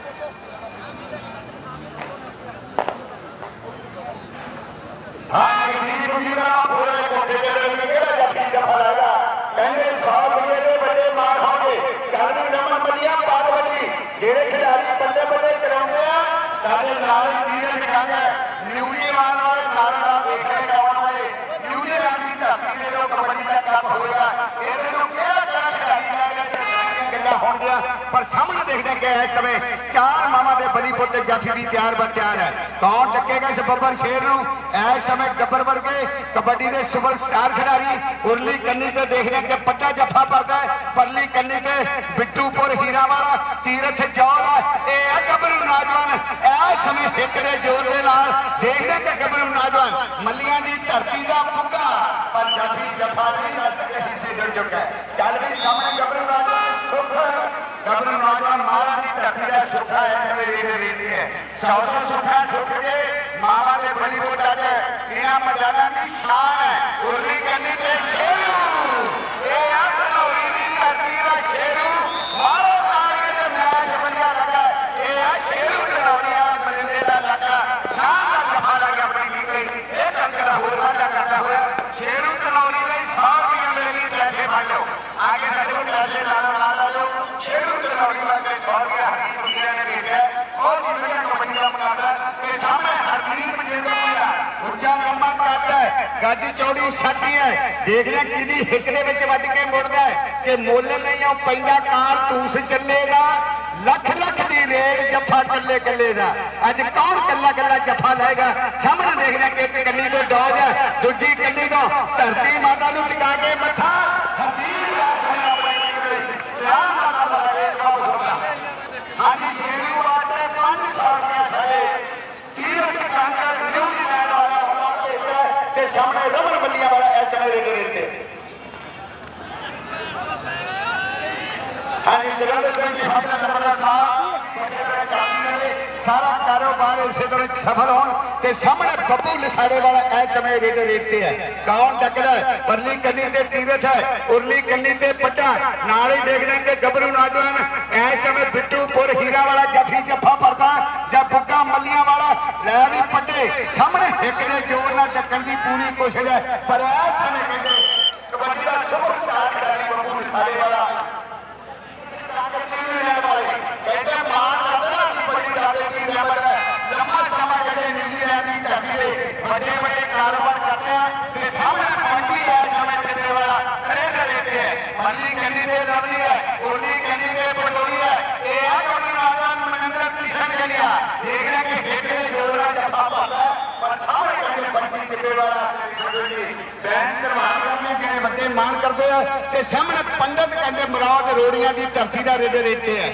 S3: हाँ गरीब वीरा पूरे कोठे ते लगे केड़ा जफी जफा लाएगा कहंदे सौ रुपये दे बड़े मान होंगे चल भी रमन मलिया पाक बड़ी जेड़े खिडारी बल्ले बल्ले कराउंदे आ साडे नाल तीरथ कंग न्यूजीलैंड वाले नाल नाल देख रहे आउण वाले न्यूजीलैंड की धरती ते जो कबड्डी का कप होगा इहदे चों किहड़ा किहड़ा खिडारी जाएगा ते सारियां गल्लां होणगीਆਂ पर सामने देखदे कि इस समय चार मामा दे बली पुੱਤ जाफी भी तैयार ब तैयार है कौन टक्केगा इस बब्बर शेर नूं इस समय गब्बर वर्गे कबड्डी दे सुपर स्टार खिडारी उरली कन्नी ते देखदे कि पट्टा जफा भरदा है परली कन्नी ते बिट्टूपुर हीरा वाला तीरथ जौल है ये है गबरू नौजवान इस समय हिक दे जोर दे नाल देखदे कि गबरू नौजवान मल्लियां दी धरती दा पुग्गा पर जाफी जफा नहीं ला सके हिस्से जुड़ चुका है चल भी सामने गबरू नौजवान सुख गबरू नौजवान मारा दी धरती दा सुखा इस समय रेडे रेडी है सौ सौ सुखा सुख के मामा दे बड़ी पुੱਤ च इन्हां मैदानां दी शान है उरली कन्नी ते शेरू ये आ धनौरी दी धरती दा शेरू मारो ताली दे मैच बढ़िया लगा ये आ शेरू धनौरीया मरिंदे दा लगा शान दा जफा लगा अपनी टीम लई ये कंकड़ा होर वाधा करता होया शेरू धनौरी लई सौ टीम लई पैसे फड़ लो आगे साडे को पैसे नाल नाल आ जाओ शेरू धनौरी वास्ते सौ रुपया हरदीप पुरीया ने भेजा बहुत ही बढ़िया कबड्डी का मुकाबला ते सामने हरदीप जिंदा उच्चा लंबा कद है गज चौड़ी छाती है देखना किदी हिक दे विच वज के मुड़दा है कि मुੱਲ नहीं आ पैंदा कारतूस चलेगा लख लख दी रेड जफा कल्ले कल्ले दा अज कौन कल्ला कल्ला जफा लाएगा सामने देखना कि एक कन्नी तो डॉज है दूजी कन्नी तो धरती माता नूं टिका के मथा हरदीप इस समय अपनी टीम लई ध्यान नाल लगे रब सुना हाजी शेरू वास्ते पांच सौ रुपया साडे तीरथ कंग न्यूजीलैंड वाला वाला भेजदा ते सामने रमन मल्लिया वाला इस समय रेडे रेडे हाँ जी सुरेंद्र सिंह जी हमारा नंबर साहब इसी तरह चाहती रहे सारा कारोबार इसी तरह सफल होने ते सामने बब्बू लिसाड़े वाला इस समय रेडे रेडते है कौन टकदा है परली कन्नी ते तीरथ है उरली कन्नी ते पट्टा नाल ही देखदे कि गबरू नौजवान इस समय बिट्टूपुर हीरा वाला जफी जफा भरदा ਜਾਂ ਬੁੱਗਾ ਮੱਲੀਆਂ ਵਾਲਾ ਲੈ ਵੀ ਪੱਟੇ ਸਾਹਮਣੇ ਹਿੱਕ ਦੇ ਜ਼ੋਰ ਨਾਲ ਟੱਕਣ ਦੀ ਪੂਰੀ ਕੋਸ਼ਿਸ਼ ਹੈ ਪਰ ਇਸ ਸਮੇਂ ਕਹਿੰਦੇ ਕਬੱਡੀ ਦਾ ਸੁਪਰ ਸਟਾਰ ਖਿਡਾਰੀ ਬੱਬੂ ਲਿਸਾੜੇ ਵਾਲਾ न्यूजीलैंड वाले कहते मां करते ना असं बड़ी दादे की रहमत है लंबा समय कहते न्यूजीलैंड की धरती से बड़े बड़े कारोबार करते हैं ते सामने पंडी है समय टिप्पे वाला रेड लेते हैं मल्ली कन्नी ते लवली है उरली कन्नी ते पटोरी है ये है कबड्डी नौजवान मनिंदर कृष्ण गलिया देख रहे कि हिक दे जोर नाल जफा भरदा है पर सामने कहते पंडी टिप्पे वाला संजय जी बैस धन्यवाद करते हैं जिहड़े वड्डे मान करते हैं ते सामने पंडित कहते मरौद रोड़ियां की धरती रेडे रेडते है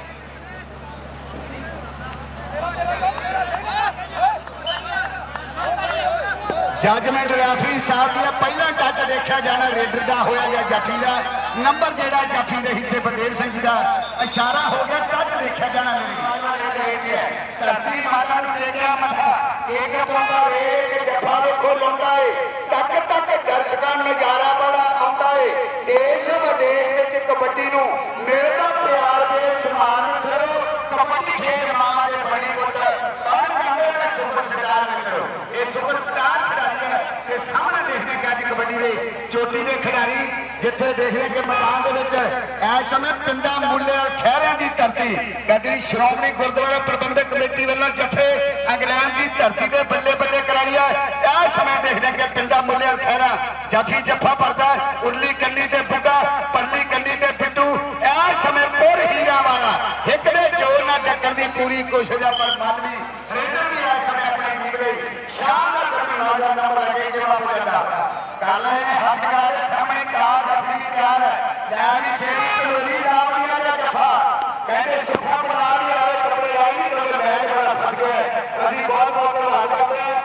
S3: जजमेंट रेफरी साहब दी पहला टच देखा जाना रेडर का होया गया जाफी का नंबर जेड़ा जाफी के हिस्से बलदेव सिंह जी का इशारा हो गया टच देखा जाना मेरे धरती माता टेकिया मथा एक पांदा रेड एक जफा देखो लाउंदा है तक तक दर्शकों नजारा बड़ा आउंदा है देश विदेश विच कबड्डी नूं मिलदा प्यार बेशुमार मित्रो कबड्डी खेड मां दे बड़ी पुੱਤ बन जांदे ने सुपरस्टार मित्रो ये सुपरस्टार खिडारी है ते सामने देखदे कि अज कबड्डी दे चोटी दे खिडारी जिथे देखदे कि मैदान दे विच इस समय पिंदा मुੱਲੇ खैरिਆਂ दी धरती गदरी श्रोमणी गुरुद्वारा प्रबंधक कमेटी वालों जफे इंग्लैंड की धरती दे बल्ले बल्ले कराई है इस समय देखदे कि पिंदा मुੱਲੇ खैरा जाफी जफा भरदा उरली कन्नी ते बुग्गा परली कन्नी ते बिट्टू इस समय पुर हीरा वाला हिक दे जोर नाल डकण दी पूरी कोशिश है पर मालवी रेडर भी इस समय अपनी टीम लई शानदार कबड्डी नौजवान नंबर लगे कि बाबू जड्डा कर ले हाथ करा दे सामने चार जफी तैयार है लै भी शेरी कलोरी लावड़िया दा जफा कहते सुखा बना भी आवे कपड़े लाई तो मैच बड़ा फस गया असि बहुत बहुत धन्यवाद करते हैं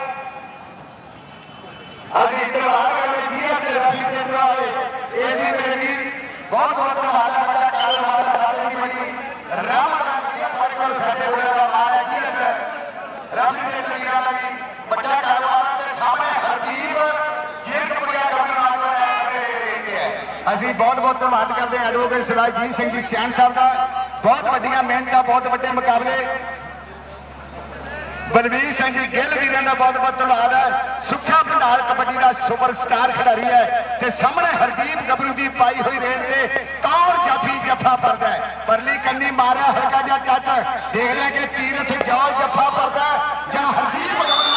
S3: असि धन्यवाद करते जी एस रफी के द्वारा एसी तकलीफ बहुत बहुत धन्यवाद करता कारोबार दाते दी बड़ी रहमत से पटो साडे बोले दा मां जी एस रफी के तकलीफा दा भी बड़ा कारोबार ते सामने हरदीप जीरकपुरिया कबड्डी नौजवान इस समय रेडे रेडते हैं असि बहुत बहुत धन्यवाद करते हैं एडवोकेट सिराजजीत सिंह जी सियान साहब का बहुत वड्डियां मेहनतां बहुत वड्डे मुकाबले बलवीर सिंह जी गिल वीरों का बहुत बहुत धन्यवाद है। सुखा भंडार कबड्डी का सुपर स्टार खिडारी है ते सामने हरदीप गबरू की पाई हुई रेड से कौन जफी जफा भरदा है। परली कन्नी मारिया हल्का जिहा टच देख रहे कि तीरथ जौल जफा भरदा या हरदीप गबरू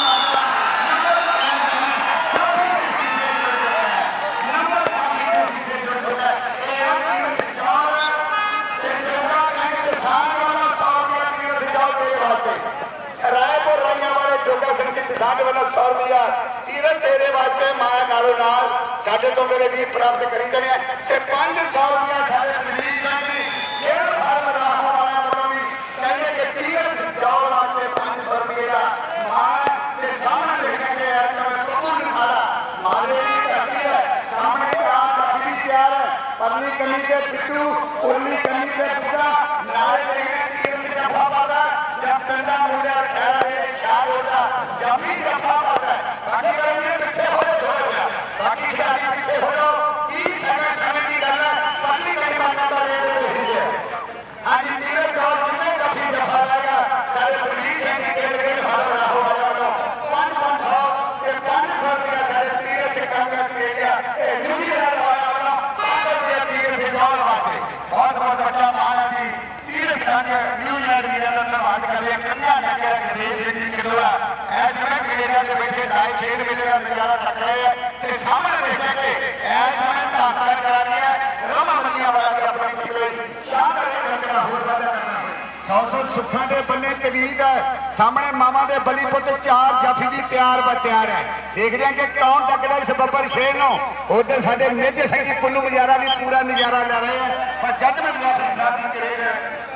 S3: सौ रुपया तीरथ तेरे वास्ते माया नालों नाल साडे तो मेरे भी प्राप्त करी जाने ते पांच सौ रुपया साडे बलवीर सिंह जी गिल फार्म राहों वाले वालों भी कहते कि तीरथ जौल वास्ते पांच सौ रुपये का मान ते सामने देखने के इस समय पप्पू नसारा मालवे की धरती है। सामने चार जाफी भी प्यार है परली कन्नी के पिट्टू उरली कन्नी के बुढ़ा नाले देखने तीरथ जफा पड़ता जब डंडा मूल्य खैरा मेरे शाह होता जफी जफा पड़ता है। बाकी खिलाड़ी पीछे हो जाओ थोड़ा सा बाकी खिलाड़ी पीछे हो जाओ तीस सेकंड समय की गल है पहली कड़ी का नंबर रेट दे हिस्से आज तीरथ जौल जिन्ने जफी जफा लाएगा सारे बलवीर सिंह जी गिल गिल फार्म राहों वाले वालों पांच पांच सौ ते पांच सौ रुपया सारे तीरथ कंग आस्ट्रेलिया न्यूजीलैंड वाले वालों पांच सौ रुपया तीरथ जौल वास्ते बहुत बहुत बड़ा मान सी तीरथ कंग न्यूजीलैंड वीर का धन्यवाद करते हैं। कंगा नंगे देश जी कटोरा ऐस में कनेडा के बैठे लाइव खेल में नजारा तक रहे हैं ते सामने देखते थे ऐस में टाटा करा रही है रमा मलिया वाला के अपने टीम शानदार एक अंक का होर वादा करना है। सौ सौ सुखा के बन्ने तवीद है सामने मामा दे बली पुत चार जाफी भी तैयार ब तैयार है। देखते हैं कि कौन टकड़ा इस बब्बर शेर नो उधर साडे मेजर सिंह जी पुन्नू मजारा भी पूरा नजारा ले रहे हैं पर जजमेंट रेफरी साहब की करेंगे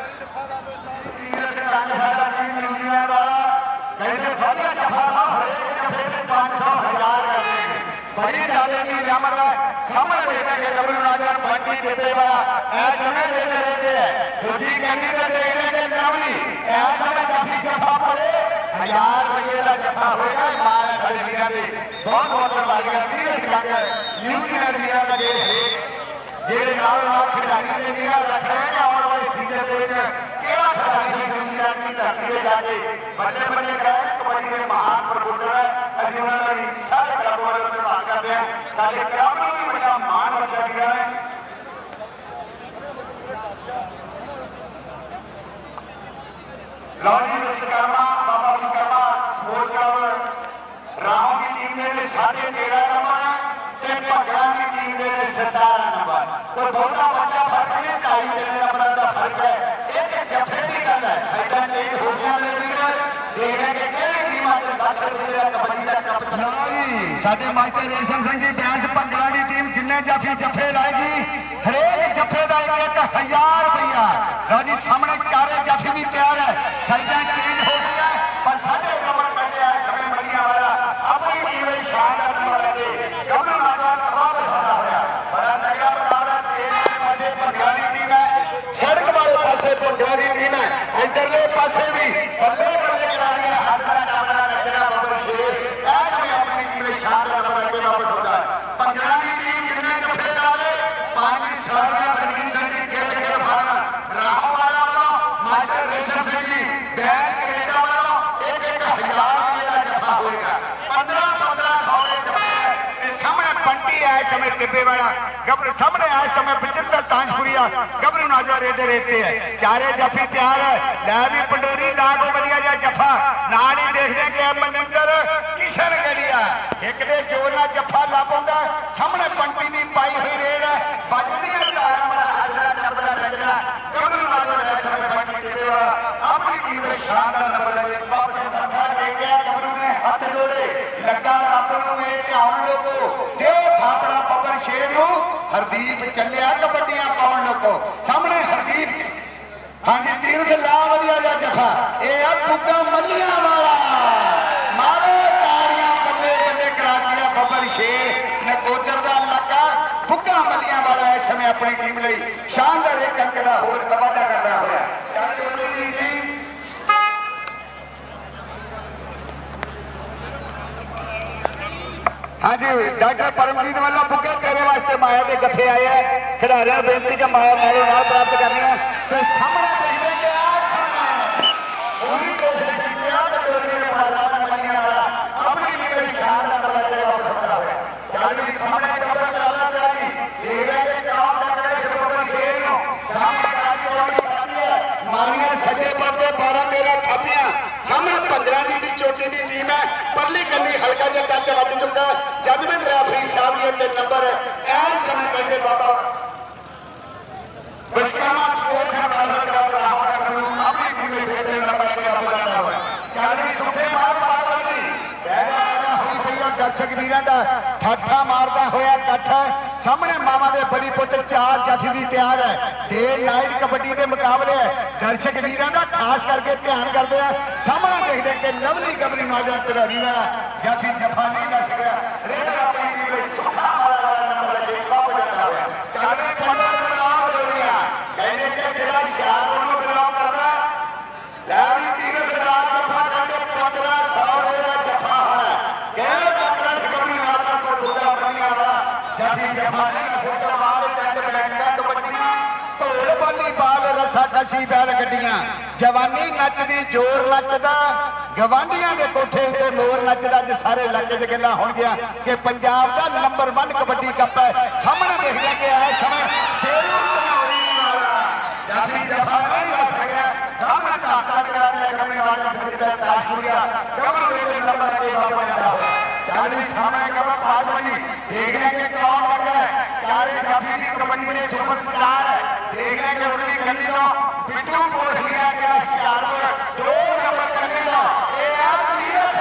S3: तीरथ कंग साडा टीम न्यूजीलैंड वाला कहते वधिया जफा ला हरेक जफे से पांच सौ हजार कर देंगे बड़ी ज्यादा की नियामत है। सामने देखते हैं गबरू राजा बाकी टिप्पे वाला ऐस समय लेते रहते हैं दूसरी कन्नी से देखते हैं नवी ऐस समय जफी जफा पड़े हजार रुपये का जफा होगा मार सारे वीरों के बहुत बहुत धन्यवाद है। तीरथ कंग न्यूजीलैंड वीरों का जे जेरे नाल नाल खिडारी ते निगाह रख रहे हैं आने वाले सीजन के विच केड़ा खिडारी न्यूजीलैंड की धरती ते जाके बल्ले बल्ले कराए कबड्डी के महान प्रमोटर है असं उन्होंने भी सारे क्लब वालों धन्यवाद करते हैं। साडे क्लब नूं भी बड़ा मान बख्शिया वीरां ने लो जी विश्वकर्मा बाबा विश्वकर्मा स्पोर्ट्स क्लब राहों की टीम ने साढ़े तेरह नंबर है भगड़ा की टीम के सतारह नंबर कोई बहुता बड़ा फर्क नहीं ढाई तीन नंबर का फर्क है। एक जफे की गल है साइडा चेंज हो गया मेरे वीर देख रहे कि किहड़ी टीम अज लख रुपये का कबड्डी का कप चला साडे मास्टर रेशम सिंह जी बैंस भगड़ा की टीम जिन्ने जाफी जफे लाएगी हरेक जफे का एक एक हजार रुपया लो जी सामने चारे जाफी भी तैयार है साइडा चेंज हो गई है पर साढ़े नंबर कहते हैं समय मलिया वाला अपनी टीम में शानदार नंबर लगे गबरू नौजवान वापस आता हुआ बड़ा तगड़ा मुकाबला स्टेज वाले पासे भंगड़ा की टीम है सड़क वाले पासे भंगड़ा की टीम है इधरले पासे भी बल्ले बल्ले करा दिया हसना टपना नचना बबर शेर ऐ समय अपनी टीम में शानदार नंबर लगे वापस आता है। भंगड़ा की टीम जिन्ने जफे लावे पांच सौ रुपये बलवीर सिंह जी गिल गिल फार्म राहों वाले वालों मास्टर रेशम सिंह जी बैंस कनेडा वालों एक एक हजार रुपये का जफा होएगा पंद्रह पंद्रह सौ के जफे सामने पंटी आए समय टिब्बे वाला गबरू सामने आए समय पचहत्तर तांशपुरिया गबरू नौजवान रेडे रेडते है चारे जफी तैयार है लै भी पंडोरी लागो बढ़िया जा जफा नाल ही देखते कि मनिंदर किशन गढ़िया एक दे जोर ना जफा ला पाਉਂਦਾ सामने पंटी की पाई हुई रेड है बजदियां तार पर हसदा टपदा नचदा गबरू नौजवान इस समय पंटी टिब्बे वाला अपनी टीम में शानदार नंबर लगे वापस मत्था टेकिया गबरू ने हाथ जोड़े लगा रब नूं ए ध्यान लोगो दे थापड़ा बब्बर शेर नूं हरदीप चलिया कबड्डियां पाउण लोगो सामने हरदीप हाँ जी तीरथ ला वधिया जा जफा ए आ पुग्गा मलिया वाला मारो ताड़ियां बल्ले बल्ले करा दिया बब्बर शेर नकोदर दा लगा पुग्गा मलिया वाला इस समय अपनी टीम लई शानदार एक अंक दा होर वादा करदा होया चाचो दी टीम हाँ जी डॉक्टर परमजीत वालों बुग्गे तेरे वास्ते माया के गफे आए हैं खिडारियों बेनती कि माया नालों नाल प्राप्त करनी है तो सामने देखते कि पूरी कोशिश की कटोरी ने सामने टब्बर कराला तैयारी देख रहे कि कौन टक्कर इस बब्बर शेर को सामने काली चोटी सामने है मारिया सज्जे पड़ते बारह तेरह थापियां सामने पंद्रह दी भी चोटी दी टीम है परली कन्नी हल्का जिहा टच वज चुका जजमेंट रेफरी साहब दी तीन नंबर इस समय कहते Baba Vishwakarma sports and welfare club राहोड़ा कबरू अपनी टीम में बेहतरीन नंबर के वापस जाता हुआ चाली सुखे मार पार्वती बैजा बैजा हुई पई दर्शक वीरां दा ठाठा मारदा होया इकट्ठ सामने मामा दे बली पुत चार जाफी भी तैयार है डे नाइट कबड्डी के मुकाबले है दर्शक वीरां दा खास करके ध्यान करते हैं सामने देखते कि लवली गबरी नौजवान तिरारी वाला जाफी जफा नहीं ला सका रेडर अपनी टीम में सुखा मारा वाला नंबर लगे वापस जाता हुआ चाली पंद्रह कहने के जिला सियालकोट को बिलोंग करता लैवी तीरथ राज जफा कहते पंद्रह सौ का जफा होना कह पंद्रह से गबरी नौजवान पर बुद्धा बनिया वाला जफी जफा नहीं सकता वाले टेंट बैठका कबड्डियां ढोल बाली बाल रसा कसी बैल गड्डियां जवानी नचदी जोर नचदा गवांडियां दे कोठे उत्ते मोर नचदा ज सारे इलाके च गल्लां होणगियां कि पंजाब दा नंबर वन कबड्डी कप है सामने देखदे कि इस समय शेरू तनौरी वाला जाफी जफा नहीं ला सकिया काम घाटा करा दिया गबरी नौजवान बजिंदा ताजपुरिया गबरू बेटे नंबर लगे वापस जाता है चालीस सामने के पार्वती देख रहे कि कौन लग रहा है चार जाफी की कबड्डी में सुपरस्टार देख रहे कि उन्हें कली तो बिट्टू पुर हीरा जिला सियालकोट दो नंबर कली तो ए आ तीरथ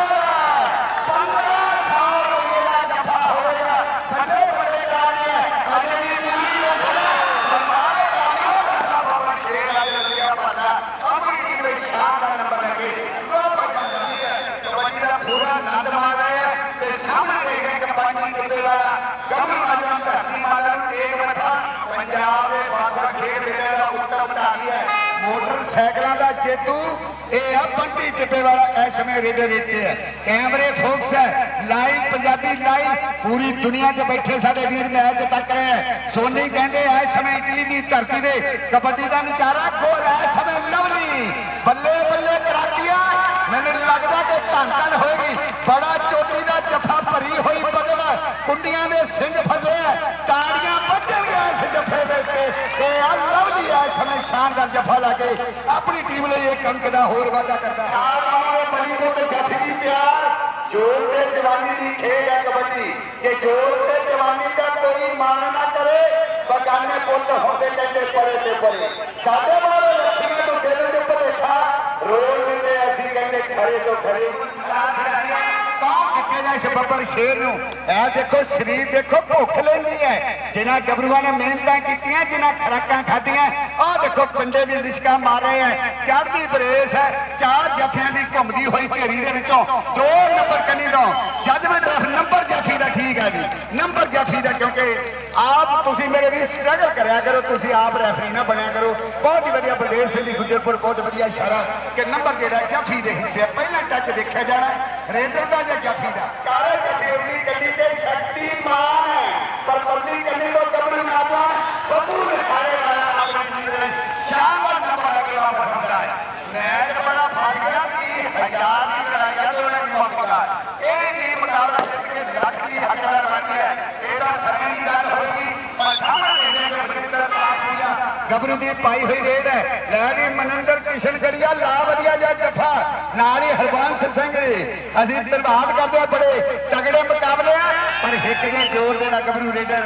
S3: चौर पंद्रह सौ रुपये का जफा होगा बल्ले बल्ले करा दिया अजय की पूरी कोशिश हमारे तालियों चंदा बब्बर शेर आज लदिया पड़ता अपनी टीम में शानदार नंबर लगे वापस जाता है कबड्डी का पूरा आनंद मार रहे हैं ते सामने देख रहे कि पानी टिप्पे वाला गबरू नौजवान धरती माता ਨੂੰ ਟੇਕ ਮੱਥਾ पंजाब के बादल खेल मेले का उत्तम धागी है मोटरसाइकिलों का जेतू ये आ बंटी टिब्बे वाला इस समय रेडर रेट है कैमरे फोक्स है लाइव पंजाबी लाइव पूरी दुनिया च बैठे साडे वीर मैच तक रहे हैं सोनी कहते इस समय इटली की धरती से कबड्डी का नजारा गोल है इस समय लवली बल्ले बल्ले करातिया मैंने लगता कि धन धन होएगी बड़ा चोटी का जफा भरी हुई पगल कुंडियां दे सिंह फसे ताड़ियां बजणगियां इस जफे दे उत्ते ए आ लवली है इस समय शानदार जफा लाके अपनी टीम लिए एक अंक का होर वादा करता है हमारे बली पुत जफी भी तैयार जोर ते जवानी की खेल है कबड्डी कि जोर ते जवानी का कोई मान ना करे बगाने पुत होंदे कहंदे परे ते परे साडे बारे रखियां तो दिल च भुलेखा रोल दिंदे असीं कहंदे खरे तो खरे सलाह खड़ाया कौन कितेगा इस बब्बर शेर नूं ए देखो शरीर देखो भुख लेंदी है जिन्हां गबरूआं ने मेहनतां कीतियां जिन्हां खुराकां खादियां आ देखो पिंडे भी लिशका मार रहे हैं चढ़दी बरेस है चार जफियां दी घुमदी हुई घेरी दे विचों दो नंबर कनी तो जजमेंट रफ नंबर जाफी दा ठीक है जी नंबर जाफी दा क्योंकि आप तुसी मेरे भी स्ट्रगल करया करो तुसी आप रेफरी ना बनया करो बहुत ही वधिया बलदेव सिंह जी गुजरपुर बहुत वधिया इशारा कि नंबर जेड़ा जाफी दे हिस्से पहला टच देखा जाना रेडर दा या जाफी दा चारे जफे उरली कली ते शक्तिमान है पर परली कली तो गबरू नौजवान बबूल सारे वाला अपनी टीम में शानदार नंबर आके वापस अंदर आए मैच बड़ा फंस गया कि हजार की लड़ाई है दोनों टीमों का एक टीम मुकाबला जीत के लख की हकदार बनती है ਇਹਦਾ ਸਮੇਂ ਦੀ ਗੱਲ ਹੋਗੀ ਪਰ ਸਾਹਮਣੇ ਦੇਖਦੇ ਕਿ ਬਚਿੱਤਰ ਪਾਸਪੂਰੀਆ ਗਬਰੂ ਦੀ ਪਾਈ ਹੋਈ ਰੇਡ ਹੈ ਲੈ ਵੀ ਮਨਿੰਦਰ ਕਿਸ਼ਨ ਗੜੀਆ ਲਾ ਵਧੀਆ ਜਾਂ ਜਫਾ ਨਾਲ ਹੀ ਹਰਬੰਸ ਸਿੰਘ ਜੀ ਅਸੀਂ ਧੰਨਵਾਦ ਕਰਦੇ ਹਾਂ ਬੜੇ ਤਗੜੇ ਮੁਕਾਬਲੇ ਆ ਪਰ ਹਿੱਕ ਦੇ ਜ਼ੋਰ ਦੇ ਨਾਲ ਗਬਰੂ ਰੇਡਰ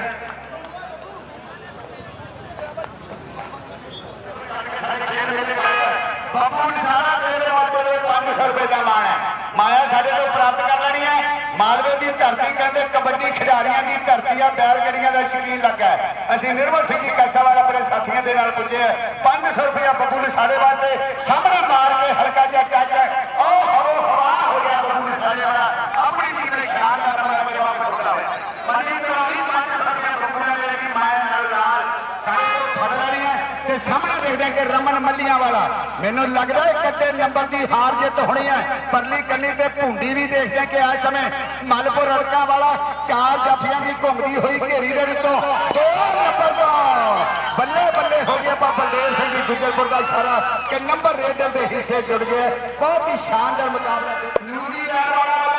S3: ਬਾਪੂ ਨੇ ਸਾਰਾ ਤੇਰੇ ਵਾਸਤੇ पांच सौ रुपए का मान है माया साढ़े तो प्राप्त कर लेनी है मालवे की धरती कहते कबड्डी खिडारियों की धरती आ बैलगड़ियां का शकीन लगा है असं निर्मल सिंह जी कैसावाल अपने साथियों के नाल पुजे पांच सौ रुपया बब्बू ने साढ़े वास्ते सामने मार के हल्का जिहा टच है ओ हवो हवा हो गया बब्बू ने साढ़े वाला अपनी टीम ने शानदार बना के वापस होता है मनी तो पांच सौ रुपया बब्बू ने मेरे भी माया नाल लाल साढ़े को फड़ लेनी है ते सामने देखते हैं कि रमन मलिया वाला मैनू लगता है कदे नंबर की हार जित होनी है परली कली ते भूंडी भी देखते हैं कि इस समय मलपुर अड़का वाला चार जाफियां की घूमती हुई घेरी दे विचों दो नंबर का बल्ले बल्ले हो गया पर बलदेव सिंह जी गुजरपुर का इशारा कि नंबर रेडर के हिस्से जुड़ गए बहुत ही शानदार मुकाबला न्यूजीलैंड वाला वाला पांच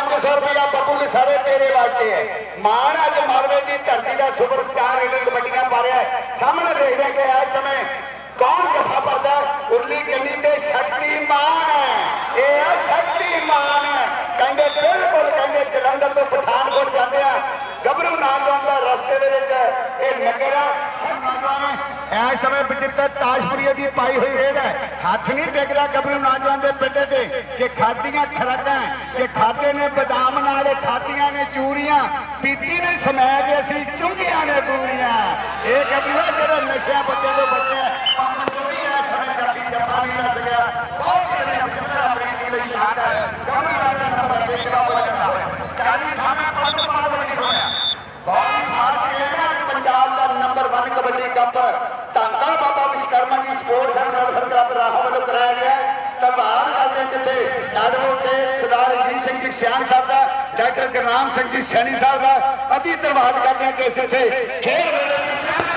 S3: पांच सौ रुपया बब्बू लसाड़े तेरे वास्ते है। मान अज मालवे की धरती का सुपरस्टार रेडर कबड्डियां पा रहा है। सामने देखते हैं कि इस समय कौन जफा भरता उरली कली ते शक्तिमान है। यह शक्तिमान है कहते बिल्कुल कहते जलंधर तो पठानकोट जाते हैं गबरू नौजवान का रस्ते नगर सब नौजवान इस समय बचित्र ताजपुरी की पाई हुई रेड है। हाथ नहीं टेकता गबरू नौजवान के पिंडे से कि खादियां खुराकां कि खाते ने बदाम नाले खादियां ने चूरियां पीती ने समैक असी चुंगियां ने पूरियां। ये गबरू जो नशा पत्ते तो बचे पंचोरी इस समय जफी जफा नहीं ले सकिया। बहुत ही बचित्र अपनी टीम लिए शानदार गबरू नौजवान नंबर लगे जवाब लगता है चालीस सामने पंच पार बड़ी सुनिया बहुत ही फास्ट गेम है। पंजाब का नंबर वन कबड्डी कप धंधा Baba Vishwakarma ji sports and welfare club Rahon वालों कराया गया है। धन्यवाद करते हैं जिथे एडवोकेट सरदार रजीत सिंह जी सियान साहब का डॉक्टर गुरनाम सिंह जी सैनी साहब का अति धन्यवाद करते हैं कि इसे खेल मेले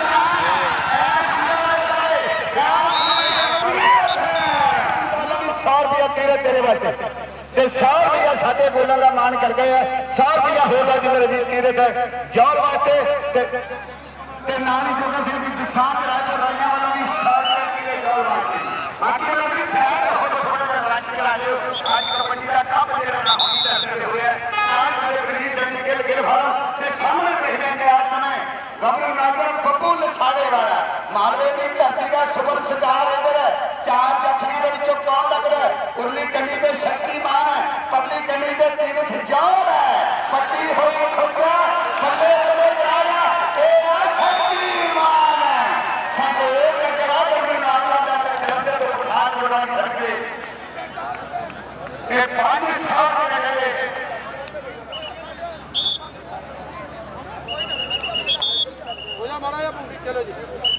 S3: सौ रुपया तेरे तेरे वास्ते ते सौ रुपया साढ़े बोलों का मान कर गए है। सौ रुपया हो लो जी मेरे भी तीरथ है जौल वास्ते ते, ते नानी जोगा सिंह जी दिसांज रायपुर राइया वालों भी सौ रुपया तीरे जौल वास्ते। बाकी मेरे भी साइड हो थोड़ा सा राशि करा दियो आज कबड्डी का कप जेड़ा ना होनी करते हुए आज साडे प्रीत सिंह जी गिल गिल फार्म ते सामने देखदे हैं कि आज समय गबरू नौजवान बब्बू लसाड़े वाला मालवे की धरती का सुपरस्टार रेडर है। चार जफियां दे विचों कौन लगदा उरली कली ते शक्तिमान है परली कली ते तीरथ जौल है पट्टी हुई खोजा बल्ले बल्ले कराया ए शक्तिमान है संदेह करा गबरू नौजवान दा जलंधर तो पठानकोट वाली सड़क दे ते पांच सौ रुपए
S2: चलो जी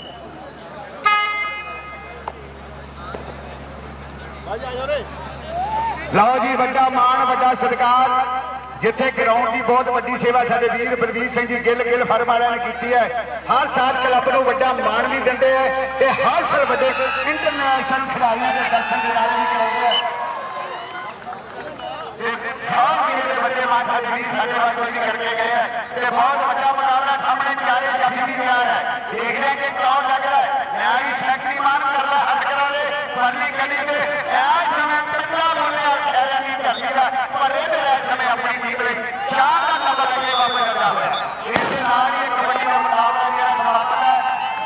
S3: लो जी वड्डा मान वड्डा सत्कार जिथे ग्राउंड की बहुत वड्डी सेवा साडे वीर बलवीर सिंह जी गिल गिल फर्म वाले ने की है। हर साल क्लब को वड्डा मान भी देंगे है ते हर साल वड्डे इंटरनेशनल खिडारियों के दर्शन दीदारे भी कराते हैं। बहुत बड़ा मुकाबला सामने चारे जफी भी तैयार है। देख रहे कि कौन लग रहा है न्यारी शक्तिमान कर रहा हट करा ले पहली गली से इस समय टक्कर बोले खैर जी धरती का पर इस समय अपनी टीम में शानदार नंबर लगे वापस लगा हुआ है। इसके नाल ही कबड्डी का मुकाबला जो समाप्त है।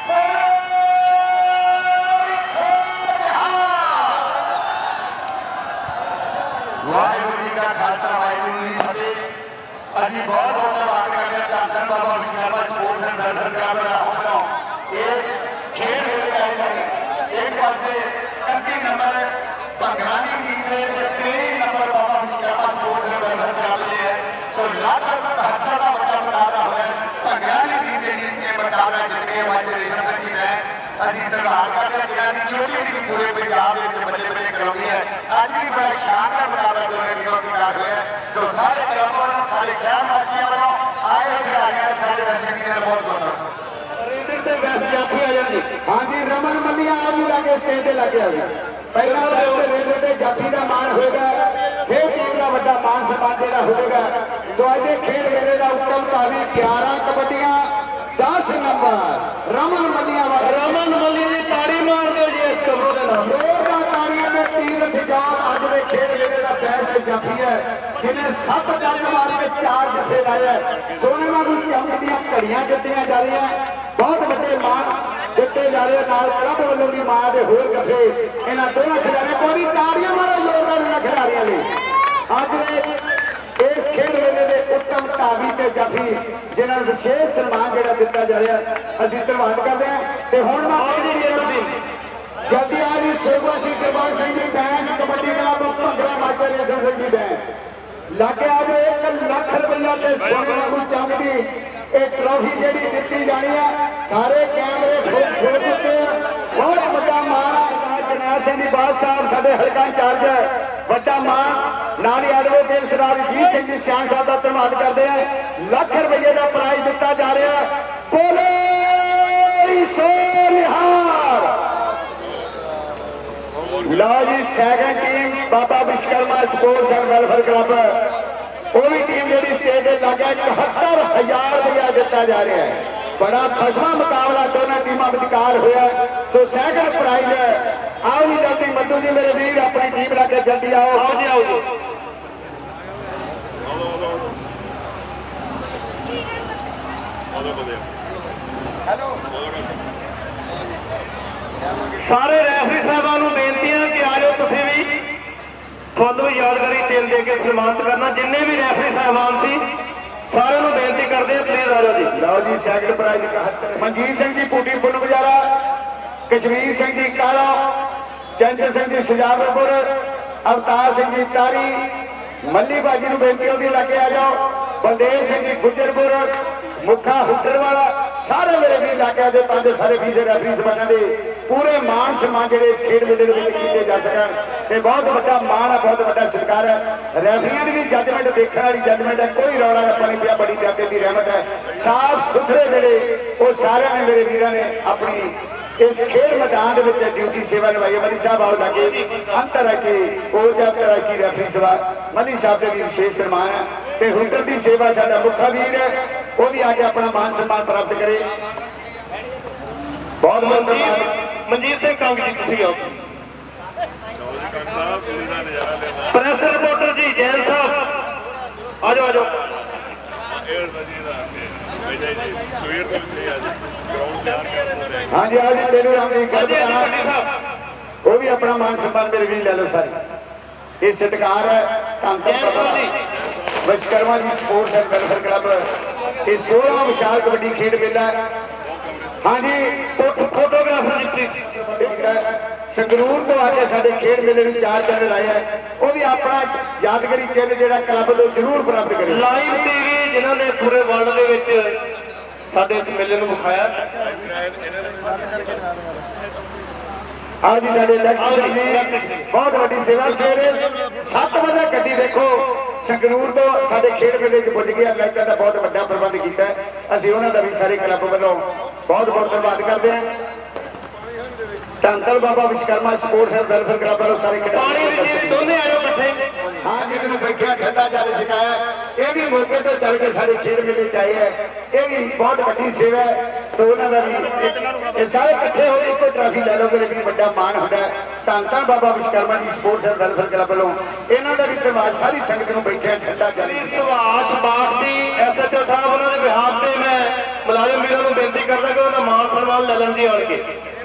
S3: वाहिगुरू जी का खालसा वाहिगुरू जी की फतेह। ਅਸੀਂ बहुत बहुत धन्यवाद करते हैं धन धन Baba Vishwakarma sports and welfare club Rahon वालों इस खेल मेले का ऐसा एक पासे इकतीस नंबर भंगड़ा की टीम के तेईस number Baba Vishwakarma sports and welfare club के है। सो लाख बहत्तर का बड़ा मुकाबला हुआ है। भंगड़ा की टीम जी ये मुकाबला जित गए माइक रेशम सिंह जी मैच ਅਸੀਂ ਧੰਨਵਾਦ ਕਰਦੇ ਹਾਂ ਜਿਨ੍ਹਾਂ ਦੀ ਛੋਟੀ ਜਿਹੀ ਪੂਰੇ ਪੰਜਾਬ ਦੇ ਵਿੱਚ ਬੱਲੇ ਬੱਲੇ ਕਰਾਉਂਦੀ ਹੈ। ਅੱਜ ਵੀ ਬੜਾ ਸ਼ਾਨਦਾਰ ਮੁਕਾਬਲਾ ਦੋਵੇਂ ਟੀਮਾਂ ਵਿਚਕਾਰ ਹੋਇਆ। ਸੋ ਸਾਰੇ ਕਲੱਬ ਵੱਲੋਂ ਸਾਰੇ ਸ਼ਹਿਰ ਵਾਸੀਆਂ ਵੱਲੋਂ ਆਏ ਖਿਡਾਰੀਆਂ ਦੇ ਸਾਰੇ ਦਰਸ਼ਕ ਵੀਰਾਂ ਦਾ ਬਹੁਤ ਬਹੁਤ ਧੰਨਵਾਦ। ਰੇਡਰ ਤੇ ਵੈਸ ਜਾਫੀ ਆ ਜਾਂਦੀ ਹਾਂਜੀ ਰਮਨ ਮੱਲੀਆ ਆ ਵੀ ਲਾਗੇ ਸਟੇਜ ਤੇ ਲੱਗੇ ਆ ਗਿਆ ਪਹਿਲਾਂ ਰੇਡਰ ਤੇ ਜਾਫੀ ਦਾ ਮਾਣ ਹੋਏਗਾ ਫਿਰ ਟੀਮ ਦਾ ਵੱਡਾ ਮਾਣ ਸਨਮਾਨ ਜਿਹੜਾ ਹੋਵੇਗਾ। ਸੋ ਅੱਜ ਦੇ ਖੇਡ ਮੇਲੇ ਦਾ ਉੱਤਮ ਤਾਲੀ ਗਿਆਰਾਂ ਕਬੱਡੀਆਂ दस नंबर रमन मलिया रमन मलिया की ताड़ी मार दो जी इस कमरों के नाम ताड़ियां में तीरथ जौल अज के खेल मेले का बेस्ट जफी है जिन्हें सत्त जंग मार के चार जफे लाए है। सोने वांगू चमकदियां घड़ियां जित्तियां जा रही हैं बहुत बड़े मान जिते जा रहे नाल क्लब वालों की मां के होर जफे इन्होंने दोनों खिलाड़ियों को भी ताड़ियां मारो जोरदार इन्होंने खिलाड़ियों ने अज इस खेल मेले के उत्तम ढाबी ते जाफी जिन्होंने विशेष सम्मान जो दिता जा रहा असं धन्यवाद करते हैं। तो हुण जल्दी आ रही सोगवा सिंह गुरबाज सिंह जी बैंस कबड्डी क्लब भंगड़ा मास्टर रेशम सिंह जी बैंस लागे आज एक लाख रुपया ते सोने वांगू चमकदी एक ट्रॉफी जी दी जानी है। सारे कैमरे छोड़ चुके हैं। बहुत बड़ा मान जरनैल सिंह जी बाद साहब साडे हल्का इंचार्ज है बड़ा मान नाल ही एडवोकेट सरदार रजीत सिंह जी सियान साहब का धन्यवाद करते हैं। लाख रुपये का प्राइज दिता जा रहा है। बोले सो निहार लो जी second team Baba Vishwakarma sports and welfare club वो भी टीम जी स्टेज से लग गया इकहत्तर हजार रुपया दिता जा रहा है। बड़ा फसवा मुकाबला दोनों टीमों विचकार होया। सो सैकंड प्राइज है। आओ जी जल्दी मधु जी मेरे वीर अपनी टीम लगे जल्दी आओ आओ जी आओ जी। हेलो
S5: सारे रैफरी साहबान बेनती है कि आ जाओ तुसीं भी थोड़ा यादगारी तेल दे के सम्मानित करना जिन्ने भी रैफरी साहबान सी सारे बेनती करते हैं प्लीज आ जाओ जी।
S3: लो जी सैकंड प्राइज इकहत्तर मनजीत सिंह जी पूटी पुन बजारा कश्मीर सिंह जी काला चंचल सिंह जी सुजावरपुर अवतार सिंह जी तारी मल्ली बाजी बेनती होगी लगे आ जाओ बलदेव सिंह जी गुजरपुर मुखा हुटर वाला सारे मेरे भी लाके दे पांच सारे फीस रैफरी सबाना दे पूरे मान सम्मान जो इस खेल मेले किए जा सकन बहुत बड़ा मान है बहुत बड़ा सत्कार है। रैफरियां की भी जजमेंट देखने वाली जजमेंट है कोई रौला रप्पा नहीं पिया बड़ी जाते की रहमत है साफ सुथरे जेडे वो सारे ने मेरे वीर ने अपनी इस खेल मैदान ड्यूटी सेवा निभाई। मली साहब आओ लगे अंतरराष्ट्रीय कोच अंतरराष्ट्रीय रैफरी सभा मली साहब के भी विशेष सम्मान है। हुटर की सेवा साडा मुखा वीर है वो भी आके अपना मान सम्मान प्राप्त करे। बहुत बहुत धन्यवाद
S5: मनजीत सिंह कंग जी तुसीं आओ। प्रेस रिपोर्टर जी जैन साहब आ जाओ आ जाओ।
S3: हाँ जी हाँ जी तेरू राम जी वो भी अपना मान सम्मान मेरे भी ले लो सारी ये सत्कार है। Vishwakarma ji sports and welfare club ये सोलह विशाल कबड्डी खेल मेला है। हाँ जी फोटोग्राफर जी प्लीज संगरूर तो आके साडे खेल मेले में चार चैनल आए हैं वो भी अपना यादगारी चिन्ह जो क्लब को जरूर प्राप्त करे।
S5: लाइव टीवी जिन्होंने पूरे वर्ल्ड के साडे इस मेले को विखाया।
S3: हाँ जी साडे बहुत बड़ी सेवा सवेरे सत्त बजे गड्डी देखो संगरूर तो साडे खेल मेले च पुज गया लाइटां का बहुत बड़ा प्रबंध किया असीं उन्हां दा भी सारे क्लब वालों बहुत बहुत धन्यवाद करते हैं। धंतल Baba Vishwakarma sports and welfare club वालों सारे
S5: दोनों आयो इकट्ठे।
S3: हाँ जितने बैठा ठंडा जल सिखाया ये भी मौके तो चल के सारे खेल मेले चाहिए ये भी बहुत बड़ी सेवा है। तो उन्होंने भी सारे इकट्ठे होकर एक ट्रॉफी ले लो मेरे भी बड़ा मान होता है। धंतल Baba Vishwakarma ji sports and welfare club वालों इन्हों का भी धन्यवाद सारी संगत को बैठे ठंडा जल
S5: सुभाष बाठ की एस एच ओ साहब उन्होंने बिहार से मैं मुलाजिम वीरों को बेनती करता कि उन्होंने मान सम्मान ले लें जी आन के।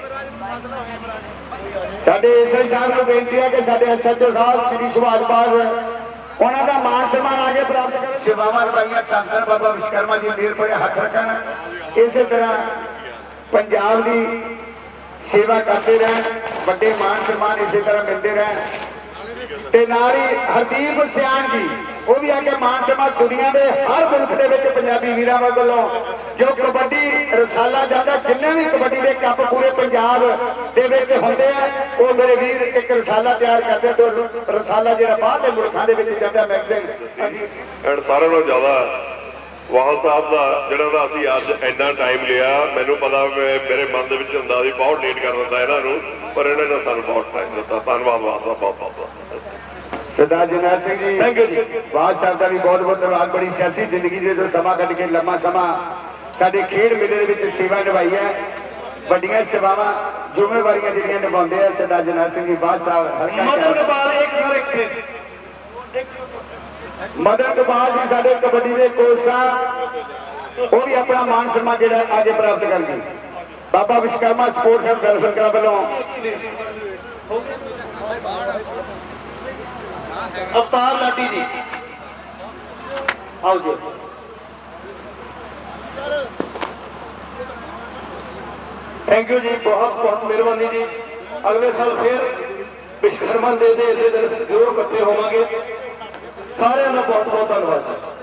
S3: साडे एस आई साहब को बेनती है कि साडे एस एच ओ साहब श्री सुभाष बाठ उन्हों का मान सम्मान आगे प्राप्त कर सेवावां निभाइयां। धंतल बाबा विश्वकर्मा जी मेहर भरे हथ रखन इस तरह पंजाब की सेवा करते रहन बड़े मान सम्मान इस तरह मिलते रहन। नारी हरदीप सियान जी वो भी आके मान सम्मान दुनिया के हर मुल्क के पंजाबी वीरों वालों जो कबड्डी रसाला जाता जिन्ने भी कबड्डी के कप पूरे पंजाब के होंगे वो मेरे वीर एक रसाला तैयार करते तो रसाला जो बाहर मुल्कों के जाता मैगजीन
S6: सारे नालों ज्यादा वाहल साहब का जोड़ा अभी अज इन्ना टाइम लिया मैनू पता मेरे मन के अंदाज बहुत लेट कर दिता इन्हों पर इन्होंने सू बहुत टाइम दिता। धन्यवाद वाहल साहब बहुत बहुत
S3: सरदार जरनैल सिंह जी थैंक यू जी वाहल साहब का भी बहुत बहुत धन्यवाद। बड़ी सियासी जिंदगी के जो समा कट के लम्बा समा साडे खेल मेले के सेवा निभाई है बड़िया सेवावां जिम्मेवारियां जिहड़ियां निभाउंदे हैं सरदार जरनैल सिंह जी वाहल साहब। मदन गोपाल जी साडे कबड्डी के कोच साहब वो भी अपना मान सम्मान जो आगे प्राप्त कर गए। Baba Vishwakarma sports and welfare club वालों
S5: अवतार लाटी जी आओ जी। थैंक यू जी बहुत बहुत मेहरबानी जी। अगले साल फिर विश्वकर्मा दे इसे दिन जरूर इकट्ठे होवांगे। सारे का बहुत बहुत धन्यवाद।